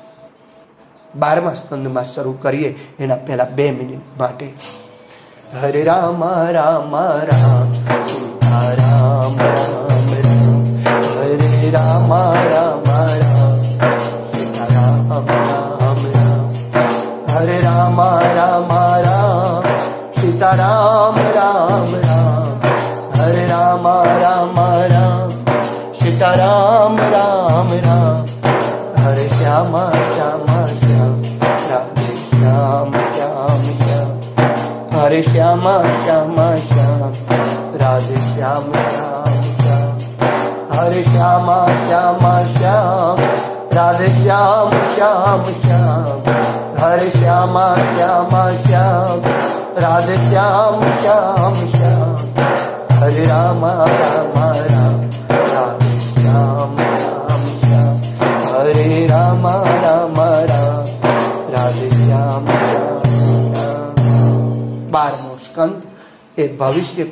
A: 12મા સ્કંદમાં શરૂ કરીએ એના પહેલા 2 મિનિટ માટે. હરે રામ રામ રામ સીતા રામ રામ રામ, હરે રામ રામ રામ સીતા રામ રામ રામ, હરે રામ રામ રામ સીતા રામ રામ રામ, હરે રામ રામ રામ સીતા રામ રામ રામ, હરે શ્યામ શ્યામ શ્યામ રાધે શ્યામ શ્યામ શ્યામ, હરે શ્યામ શ્યામ શ્યામ રાધે શ્યામ શ્યામ શ્યામ, હરે શ્યામ શ્યામ શ્યામ રાધે શ્યામ શ્યામ શ્યામ, હરે શ્યામ શ્યામ શ્યામ રાધે શ્યામ શ્યામ શ્યામ, હરે રામ રામ રામ રાધે શ્યામ શ્યામ શ્યામ, હરે રામ રામ રામ રાધે શ્યામ શ્યામ શ્યામ. 12મો સ્કંદ એ ભવિષ્ય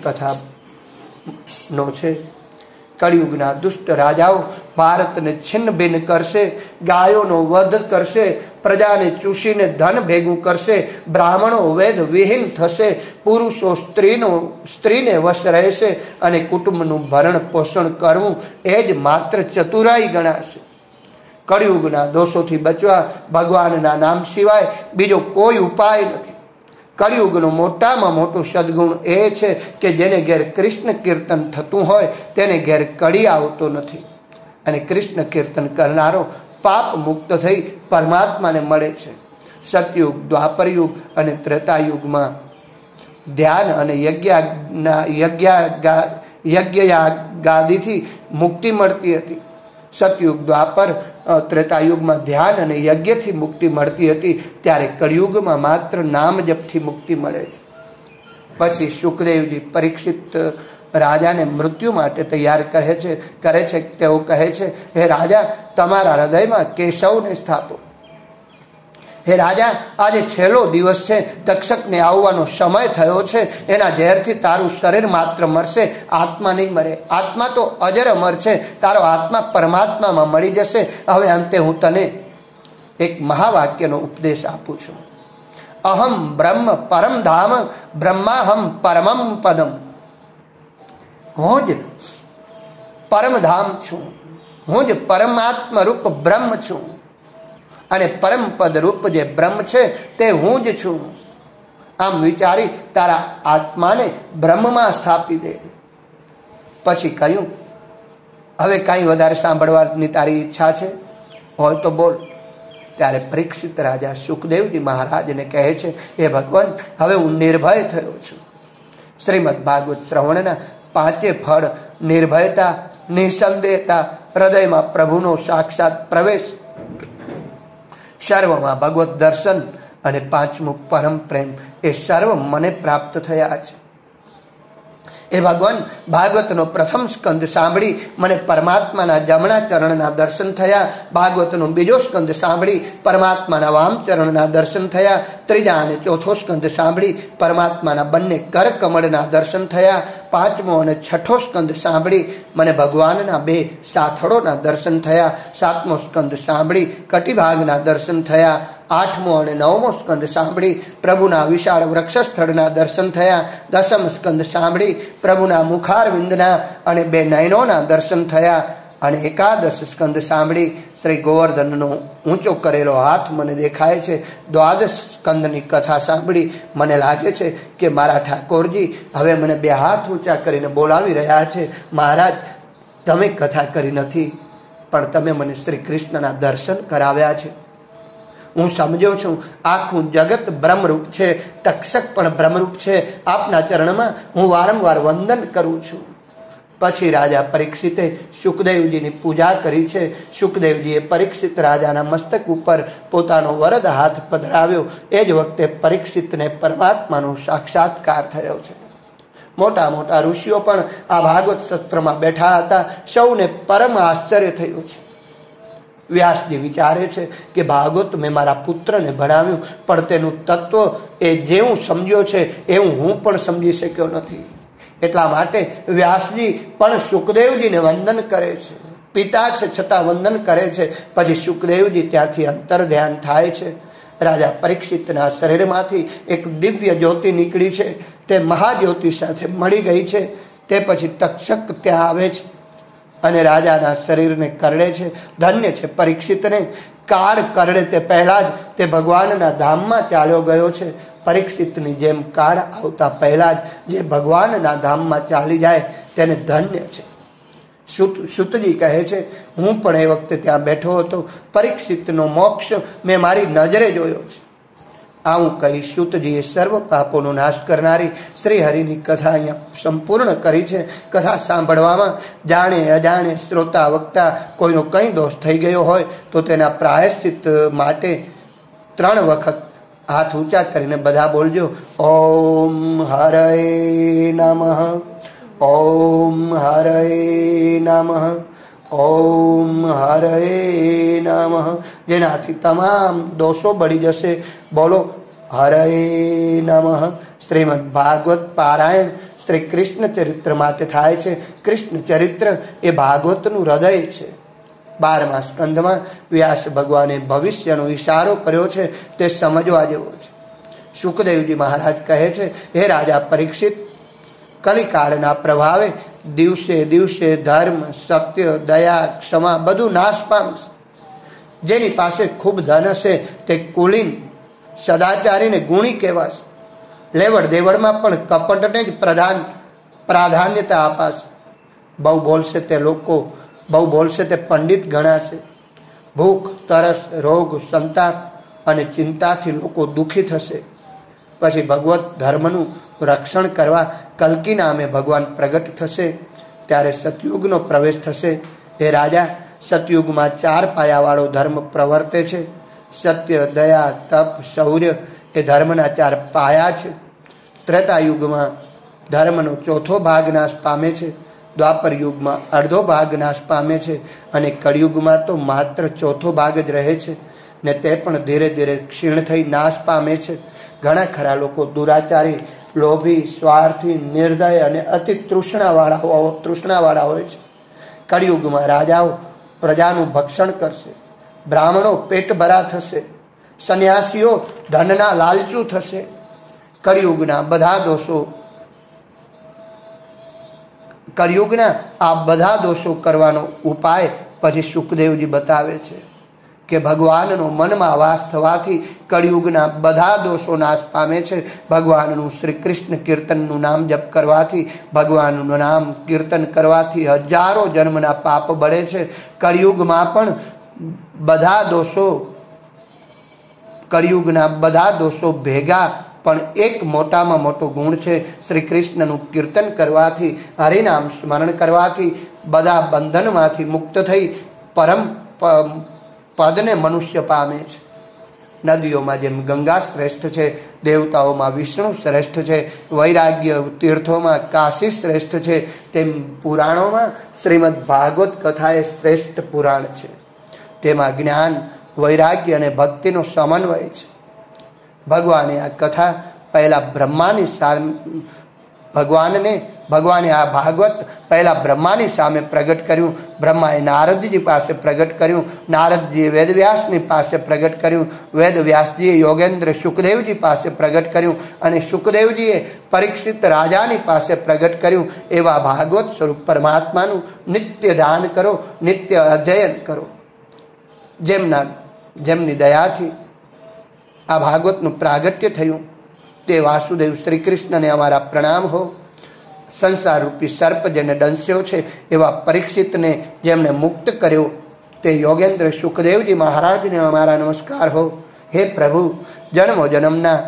A: કથાનો છે. કળિયુગના દુષ્ટ રાજાઓ ભારતને છિન્ન ભિન્ન કરશે, ગાયોનો વધ કરશે, પ્રજાને ચૂસીને ધન ભેગું કરશે, બ્રાહ્મણો વેદ વિહીન થશે, પુરુષો સ્ત્રીને વશ રહેશે અને કુટુંબનું ભરણ પોષણ કરવું એ જ માત્ર ચતુરાઈ ગણાશે. કળિયુગના દોષોથી બચવા ભગવાનના નામ સિવાય બીજો કોઈ ઉપાય નથી. કળિયુગનો મોટામાં મોટું સદગુણ એ છે કે જેને ઘેર કૃષ્ણ કીર્તન થતું હોય તેને ઘેર કળી આવતો નથી, અને કૃષ્ણ કીર્તન કરનારો પાપ મુક્ત થઈ પરમાત્માને મળે છે. સતયુગ, દ્વાપરયુગ અને ત્રેતાયુગમાં ધ્યાન અને યજ્ઞયાગાદિથી મુક્તિ મળતી હતી. સતયુગ, દ્વાપર, ત્રેતાયુગમાં ધ્યાન અને યજ્ઞથી મુક્તિ મળતી હતી, ત્યારે કળિયુગમાં માત્ર નામ જપથી મુક્તિ મળે છે. પછી શુકદેવજી પરીક્ષિત રાજાને મૃત્યુ માટે તૈયાર કરે છે. તેઓ કહે છે, હે રાજા, તમારા હૃદયમાં કેશવને સ્થાપો. હે રાજા, આજે છેલ્લો દિવસ છે, તક્ષકને આવવાનો સમય થયો છે. એના ઝેરથી તારું શરીર માત્ર મરશે, આત્મા નહીં મરે. આત્મા તો અજર અમર છે, તારો આત્મા પરમાત્મામાં મળી જશે. હવે અંતે હું તને એક મહાવાક્યનો ઉપદેશ આપું છું. અહમ બ્રહ્મ પરમ ધામ, બ્રહ્માહમ પરમમ પદમ. હું જ પરમધામ છું, હું જ પરમાત્મા રૂપ બ્રહ્મ છું, અને પરમ પદ રૂપ જે બ્રહ્મ છે તે હું જ છું. આમ વિચારી તારા આત્માને બ્રહ્મમાં સ્થાપી દે. પછી કહ્યું, હવે કાંઈ વધારે સાંભળવાની તારી ઈચ્છા છે હોય તો બોલ. ત્યારે પરીક્ષિત રાજા સુખદેવજી મહારાજને કહે છે, હે ભગવાન, હવે હું નિર્ભય થયો છું. શ્રીમદ ભાગવત શ્રવણના 5 ફળ, નિર્ભયતા, નિસંદેહતા, હૃદયમાં પ્રભુનો સાક્ષાત પ્રવેશ, સર્વમાં ભગવત દર્શન અને 5મું પરમ પ્રેમ, એ સર્વ મને પ્રાપ્ત થયા છે. એ ભગવાન, ભાગવતનો પ્રથમ સ્કંદ સાંભળી મને પરમાત્માના જમણા ચરણના દર્શન થયા. ભાગવતનો બીજો સ્કંદ સાંભળી પરમાત્માના વામ ચરણના દર્શન થયા. ત્રીજા અને ચોથો સ્કંદ સાંભળી પરમાત્માના બંને કર કમળના દર્શન થયા. 5મો અને 6ઠો સ્કંદ સાંભળી મને ભગવાનના 2 સાથળોના દર્શન થયા. 7મો સ્કંદ સાંભળી કટિભાગના દર્શન થયા. 8મો અને 9મો સ્કંદ સાંભળી પ્રભુના વિશાળ વૃક્ષ સ્થળના દર્શન થયા. 10મ સ્કંદ સાંભળી પ્રભુના મુખારવિંદના અને 2 નયનોના દર્શન થયા. અને 11શ સ્કંદ સાંભળી શ્રી ગોવર્ધનનો ઊંચો કરેલો હાથ મને દેખાય છે. 12શ સ્કંદની કથા સાંભળી મને લાગે છે કે મારા ઠાકોરજી હવે મને 2 હાથ ઊંચા કરીને બોલાવી રહ્યા છે. મહારાજ, તમે કથા કરી નથી, પણ તમે મને શ્રી કૃષ્ણના દર્શન કરાવ્યા છે. હું સમજ્યો છું આખું જગત બ્રહ્મરૂપ છે, તક્ષક પણ બ્રહ્મરૂપ છે. આપના ચરણમાં હું વારંવાર વંદન કરું છું. પછી રાજા પરીક્ષિતે શુકદેવજીની પૂજા કરી છે. શુકદેવજીએ પરીક્ષિત રાજાના મસ્તક ઉપર પોતાનો વરદ હાથ પધરાવ્યો. એ જ વખતે પરીક્ષિતને પરમાત્માનો સાક્ષાત્કાર થયો છે. મોટા મોટા ઋષિઓ પણ આ ભાગવત સત્રમાં બેઠા હતા. સૌને પરમ આશ્ચર્ય થયું છે. વ્યાસજી વિચારે છે કે ભાગવત મેં મારા પુત્રને ભણાવ્યું, પણ તેનું તત્વ એ જેવું સમજ્યો છે એવું હું પણ સમજી શક્યો નથી. એટલા માટે વ્યાસજી પણ શુકદેવજીને વંદન કરે છે. પિતા છે છતાં વંદન કરે છે. પછી શુકદેવજી ત્યાંથી અંતર ધ્યાન થાય છે. રાજા પરીક્ષિતના શરીરમાંથી એક દિવ્ય જ્યોતિ નીકળી છે. તે મહાજ્યોતિ સાથે મળી ગઈ છે. તે પછી તક્ષક ત્યાં આવે છે અને રાજાના શરીરને કરડે છે. ધન્ય છે પરીક્ષિતને. કાળ કરડે તે પહેલા જ તે ભગવાનના ધામમાં ચાલ્યો ગયો છે. પરીક્ષિતની જેમ કાળ આવતા પહેલા જ જે ભગવાનના ધામમાં ચાલી જાય તેને ધન્ય છે. શુતજી કહે છે, હું પણ એ વખતે ત્યાં બેઠો હતો. પરીક્ષિતનો મોક્ષ મેં મારી નજરે જોયો છે. આવું કહી શુતજીએ સર્વ પાપોનો નાશ કરનારી શ્રી હરિની કથા અહીંયા સંપૂર્ણ કરી છે. કથા સાંભળવામાં જાણે અજાણે શ્રોતા વક્તા કોઈનો કંઈ દોષ થઈ ગયો હોય તો તેના પ્રાયશ્ચિત માટે 3 વખત હાથ ઊંચા કરીને બધા બોલજો. ઓમ હરે નમઃ, ઓમ હરે નમઃ, ઓમ હરે નમઃ. જેનાથી તમામ દોષો બળી જશે. બોલો હરે નમઃ. શ્રીમદ ભાગવત પારાયણ શ્રી કૃષ્ણ ચરિત્ર માટે થાય છે. કૃષ્ણ ચરિત્ર એ ભાગવતનું હૃદય છે. 12મા સ્કંદમાં વ્યાસ ભગવાને ભવિષ્યનો ઈશારો કર્યો છે. તે સમજવા જેવો છે. શુકદેવજી મહારાજ કહે છે, હે રાજા પરીક્ષિત, કલિકાળના પ્રભાવે દિવસે દિવસે ધર્મ, સત્ય, દયા, ક્ષમા બધું નાશ પામશે. જેની પાસે ખૂબ ધન હશે તે કુલીન, સદાચારીને ગુણી કહેવાશે. લેવડ દેવડમાં પણ કપટને જ પ્રાધાન્યતા અપાશે. બહુ બોલશે તે પંડિત ગણાશે. ભૂખ, તરસ, રોગ, સંતાપ અને ચિંતાથી લોકો દુઃખી થશે. પછી ભગવત ધર્મનું રક્ષણ કરવા કલ્કી નામે ભગવાન પ્રગટ થશે. ત્યારે સતયુગનો પ્રવેશ થશે. હે રાજા, સતયુગમાં 4 પાયાવાળો ધર્મ પ્રવર્તે છે. સત્ય, દયા, તપ, શૌર્ય એ ધર્મના 4 પાયા છે. ત્રેતાયુગમાં ધર્મનો 4થો ભાગ નાશ પામે છે. દ્વાપર યુગમાં અડધો ભાગ નાશ પામે છે. અને કળિયુગમાં તો માત્ર 4થો ભાગ જ રહે છે ને તે પણ ધીરે ધીરે ક્ષીણ થઈ નાશ પામે છે. ઘણા ખરા લોકો દુરાચારી, લોભી, સ્વાર્થી, નિર્દય અને અતિ તૃષ્ણાવાળા હોય છે. કળિયુગમાં રાજાઓ પ્રજાનું ભક્ષણ કરશે. બ્રાહ્મણો પેટ ભરા થશે. સંન્યાસીઓ ધનના લાલચુ થશે. કળિયુગના આ બધા દોષો કરવાનો ઉપાય પછી શુકદેવજી બતાવે છે કે ભગવાનનો મનમાં વાસ થવાથી કળિયુગના બધા દોષો નાશ પામે છે. ભગવાનનું શ્રી કૃષ્ણ કીર્તનનું નામ જપ કરવાથી, ભગવાનનું નામ કીર્તન કરવાથી હજારો જન્મના પાપ બળે છે. કળિયુગના બધા દોષો ભેગા પણ એક મોટામાં મોટો ગુણ છે. શ્રી કૃષ્ણનું કીર્તન કરવાથી, હરિનામ સ્મરણ કરવાથી બધા બંધનમાંથી મુક્ત થઈ પરમ પદને મનુષ્ય પામે છે. નદીઓમાં જેમ ગંગા શ્રેષ્ઠ છે, દેવતાઓમાં વિષ્ણુ શ્રેષ્ઠ છે, વૈરાગ્ય તીર્થોમાં કાશી શ્રેષ્ઠ છે, તેમ પુરાણોમાં શ્રીમદ ભાગવત કથા એ શ્રેષ્ઠ પુરાણ છે. તેમાં જ્ઞાન, વૈરાગ્ય અને ભક્તિનો સમન્વય છે. ભગવાને આ કથા પહેલા ભગવાનને ભગવાને આ ભાગવત પહેલા બ્રહ્માની સામે પ્રગટ કર્યું, બ્રહ્માએ નારદજી પાસે પ્રગટ કર્યું, નારદજીએ વેદવ્યાસની પાસે પ્રગટ કર્યું, વેદવ્યાસજીએ યોગેન્દ્ર સુખદેવજી પાસે પ્રગટ કર્યું અને સુખદેવજીએ પરીક્ષિત રાજાની પાસે પ્રગટ કર્યું. એવા ભાગવત સ્વરૂપ પરમાત્માનું નિત્ય ધ્યાન કરો, નિત્ય અધ્યયન કરો. જેમની દયાથી આ ભાગવતનું પ્રાગટ્ય થયું તે વાસુદેવ શ્રી કૃષ્ણને અમારા પ્રણામ હો. સંસાર રૂપી સર્પ જેને દંશ્યો છે એવા પરીક્ષિતને જેમને મુક્ત કર્યો તે યોગેન્દ્ર સુખદેવજી મહારાજને અમારા નમસ્કાર હો. હે પ્રભુ, જન્મો જન્મના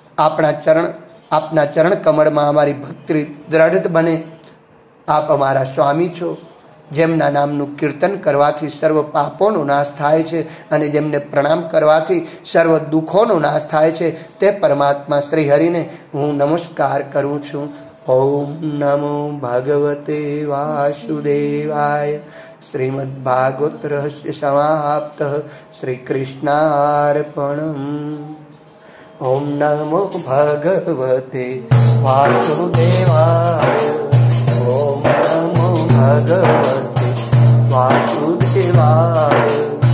A: આપના ચરણ કમળમાં અમારી ભક્તિ દ્રઢ બને. આપ અમારા સ્વામી છો, જેમના નામનું કીર્તન કરવાથી સર્વ પાપોનો નાશ થાય છે અને જેમને પ્રણામ કરવાથી સર્વ દુઃખોનો નાશ થાય છે તે પરમાત્મા શ્રી હરિને હું નમસ્કાર કરું છું. ઓમ નમો ભગવતે વાસુદેવાય. શ્રીમદ ભાગવત રહસ્ય સમાપ્ત. શ્રી કૃષ્ણાર્પણમ. ઓમ નમો ભગવતે વાસુદેવાય. ઓમ નમો ભગવતે વાસુદેવાય.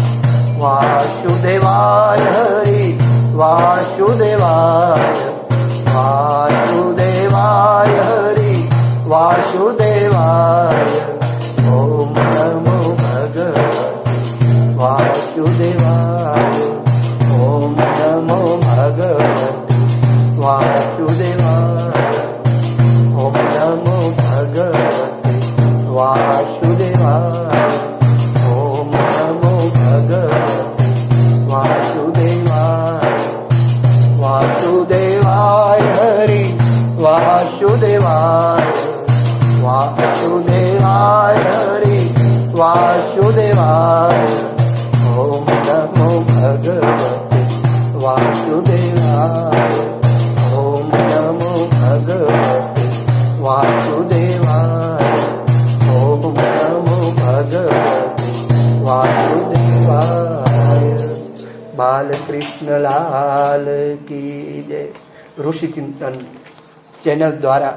A: વાસુદેવાય હરિ વાસુદેવાય. વાસુદેવાય હરિ વાસુદેવાય. ઓમ નમો ભગવતે વાસુદેવાય. ઓમ નમો ભગવતે વાસુદેવાય. ઓમ નમો ભગવતે વાસુદેવાય. ઓમ નમો ભગવતે વાસુદેવાય. વાસુદેવાય હરિ વાસુદેવાય. વાસુદેવાય હરિ વાસુદેવાય. ઓમ નમો ભગવતે વાસુદેવાય. ઓમ નમો ભગવતે વાસુદેવાય. ઓમ નમો ભગવતે વાસુદેવાય. બાલકૃષ્ણ લાલ કી જય. ઋષિ ચિંતન ચેનલ દ્વારા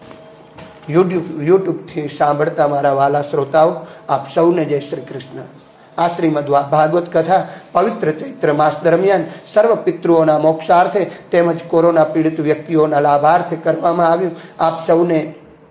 A: યુટ્યુબથી સાંભળતા મારા વાલા શ્રોતાઓ, આપ સૌને જય શ્રી કૃષ્ણ. આ શ્રીમદ ભાગવત કથા પવિત્ર ચૈત્ર માસ દરમિયાન સર્વ પિતૃઓના મોક્ષાર્થે તેમજ કોરોના પીડિત વ્યક્તિઓના લાભાર્થે કરવામાં આવ્યું. આપ સૌને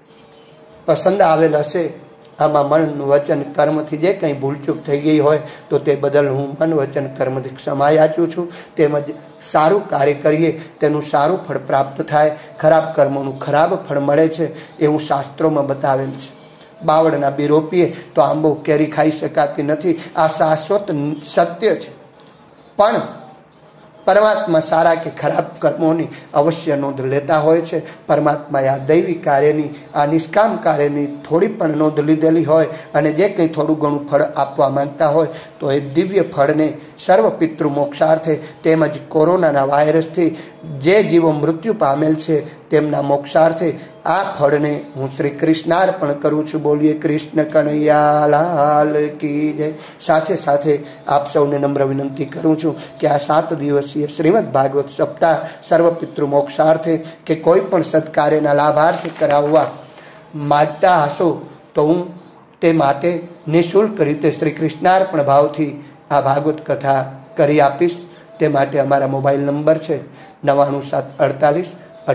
A: પસંદ આવેલ હશે. આમાં મન વચન કર્મથી જે કંઈ ભૂલચૂક થઈ ગઈ હોય તો તે બદલ હું મન વચન કર્મથી ક્ષમા યાચું છું. તેમજ સારું કાર્ય કરીએ તેનું સારું ફળ પ્રાપ્ત થાય, ખરાબ કર્મોનું ખરાબ ફળ મળે છે એવું શાસ્ત્રોમાં બતાવેલ છે. બાવળના બી રોપીએ તો આંબો કેરી ખાઈ શકાતી નથી. આ શાશ્વત સત્ય છે. પણ પરમાત્મા સારા કે ખરાબ કર્મોની અવશ્ય નોંધ લેતા હોય છે. પરમાત્માએ આ દૈવી કાર્યની, આ નિષ્કામ કાર્યની થોડી પણ નોંધ લીધેલી હોય અને જે કંઈ થોડું ઘણું ફળ આપવા માંગતા હોય તો એ દિવ્ય ફળને સર્વ પિતૃ મોક્ષાર્થે તેમજ કોરોનાના વાયરસથી જે જીવો મૃત્યુ પામેલ છે તેમના મોક્ષાર્થે આ ફળને હું શ્રી કૃષ્ણાર્પણ કરું છું. બોલીએ કૃષ્ણ કનૈયા લાલ કી જય. સાથે સાથે આપ સૌને નમ્ર વિનંતી કરું છું કે આ 7 દિવસીય શ્રીમદ ભાગવત સપ્તાહ સર્વ પિતૃ મોક્ષાર્થે કે કોઈ પણ સત્કાર્યના લાભાર્થે કરાવવા માગતા હશો તો હું તે માટે નિઃશુલ્ક રીતે શ્રી કૃષ્ણાર્પણ ભાવથી આ ભાગવત કથા કરી આપીશ. તે માટે અમારા મોબાઈલ નંબર છે 99748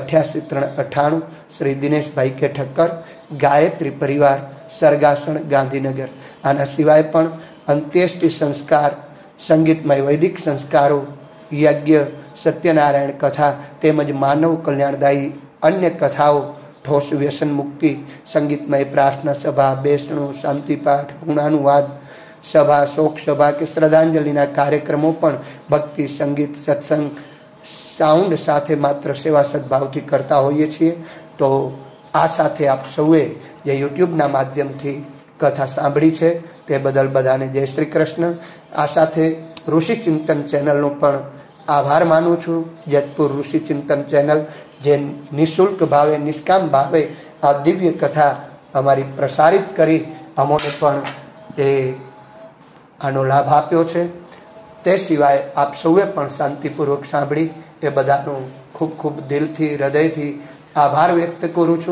A: 88 શ્રી દિનેશભાઈ કે ઠક્કર, ગાયત્રી પરિવાર, સરગાસણ, ગાંધીનગર. આના સિવાય પણ અંત્યેષ્ટિ સંસ્કાર, સંગીતમય વૈદિક સંસ્કારો, યજ્ઞ, સત્યનારાયણ કથા તેમજ માનવ કલ્યાણદાયી અન્ય કથાઓ, ઠોસ વ્યસન મુક્તિ, સંગીતમય પ્રાર્થના સભા, બેસણો, શાંતિપાઠ, ગુણાનુવાદ સભા, શોક સભા કે શ્રદ્ધાંજલિના કાર્યક્રમો પણ ભક્તિ, સંગીત, સત્સંગ, સાઉન્ડ સાથે માત્ર સેવા સદભાવથી કરતા હોઈએ છીએ. તો આ સાથે આપ સૌએ જે યુટ્યુબના માધ્યમથી કથા સાંભળી છે તે બદલ બધાને જય શ્રી કૃષ્ણ. આ સાથે ઋષિ ચિંતન ચેનલનો પણ આભાર માનું છું. જેતપુર ઋષિ ચિંતન ચેનલ જે નિઃશુલ્ક ભાવે, નિષ્કામ ભાવે આ દિવ્ય કથા અમારી પ્રસારિત કરી અમોને પણ એ આનો લાભ આપ્યો છે. તે સિવાય આપ સૌએ પણ શાંતિપૂર્વક સાંભળી એ બધાનો ખૂબ ખૂબ દિલથી, હૃદયથી આભાર વ્યક્ત કરું છું.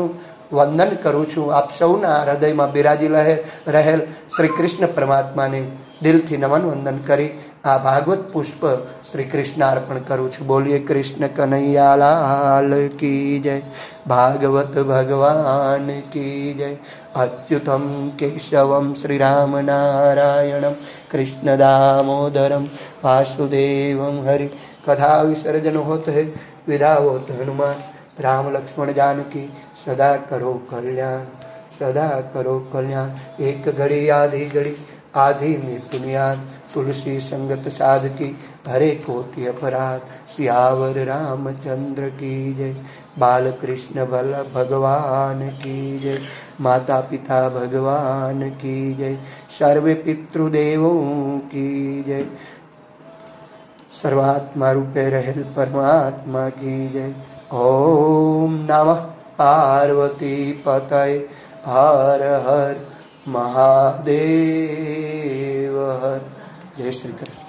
A: વંદન કરું છું. આપ સૌના હૃદયમાં બિરાજી રહેલ શ્રી કૃષ્ણ પરમાત્માને દિલથી નમન વંદન કરી આ ભાગવત પુષ્પ શ્રી કૃષ્ણ અર્પણ કરું છું. બોલીએ કૃષ્ણ કનૈયા લાલ કી જય, ભાગવત ભગવાન કી જય. અચ્યુતમ કેશવમ શ્રી રામ નારાયણમ કૃષ્ણ દામોદરમ વાસુદેવમ હરિ. कथा विसर्जन होत है विदा होत हनुमान. राम लक्ष्मण जानकी सदा करो कल्याण, सदा करो कल्याण. एक घड़ी आधी घड़ी आधी में पुनियाद, तुलसी संगत साधकी हरे कोटि अपराध. सियावर रामचंद्र की जय, बाल कृष्ण बल भगवान की जय, माता पिता भगवान की जय, सर्वे पितृदेवों की जय. सर्वात्मा रूपे रहेल परमात्मा की जय. ओम नमः पार्वती पतये हर हर महादेव हर. जय श्री कृष्ण.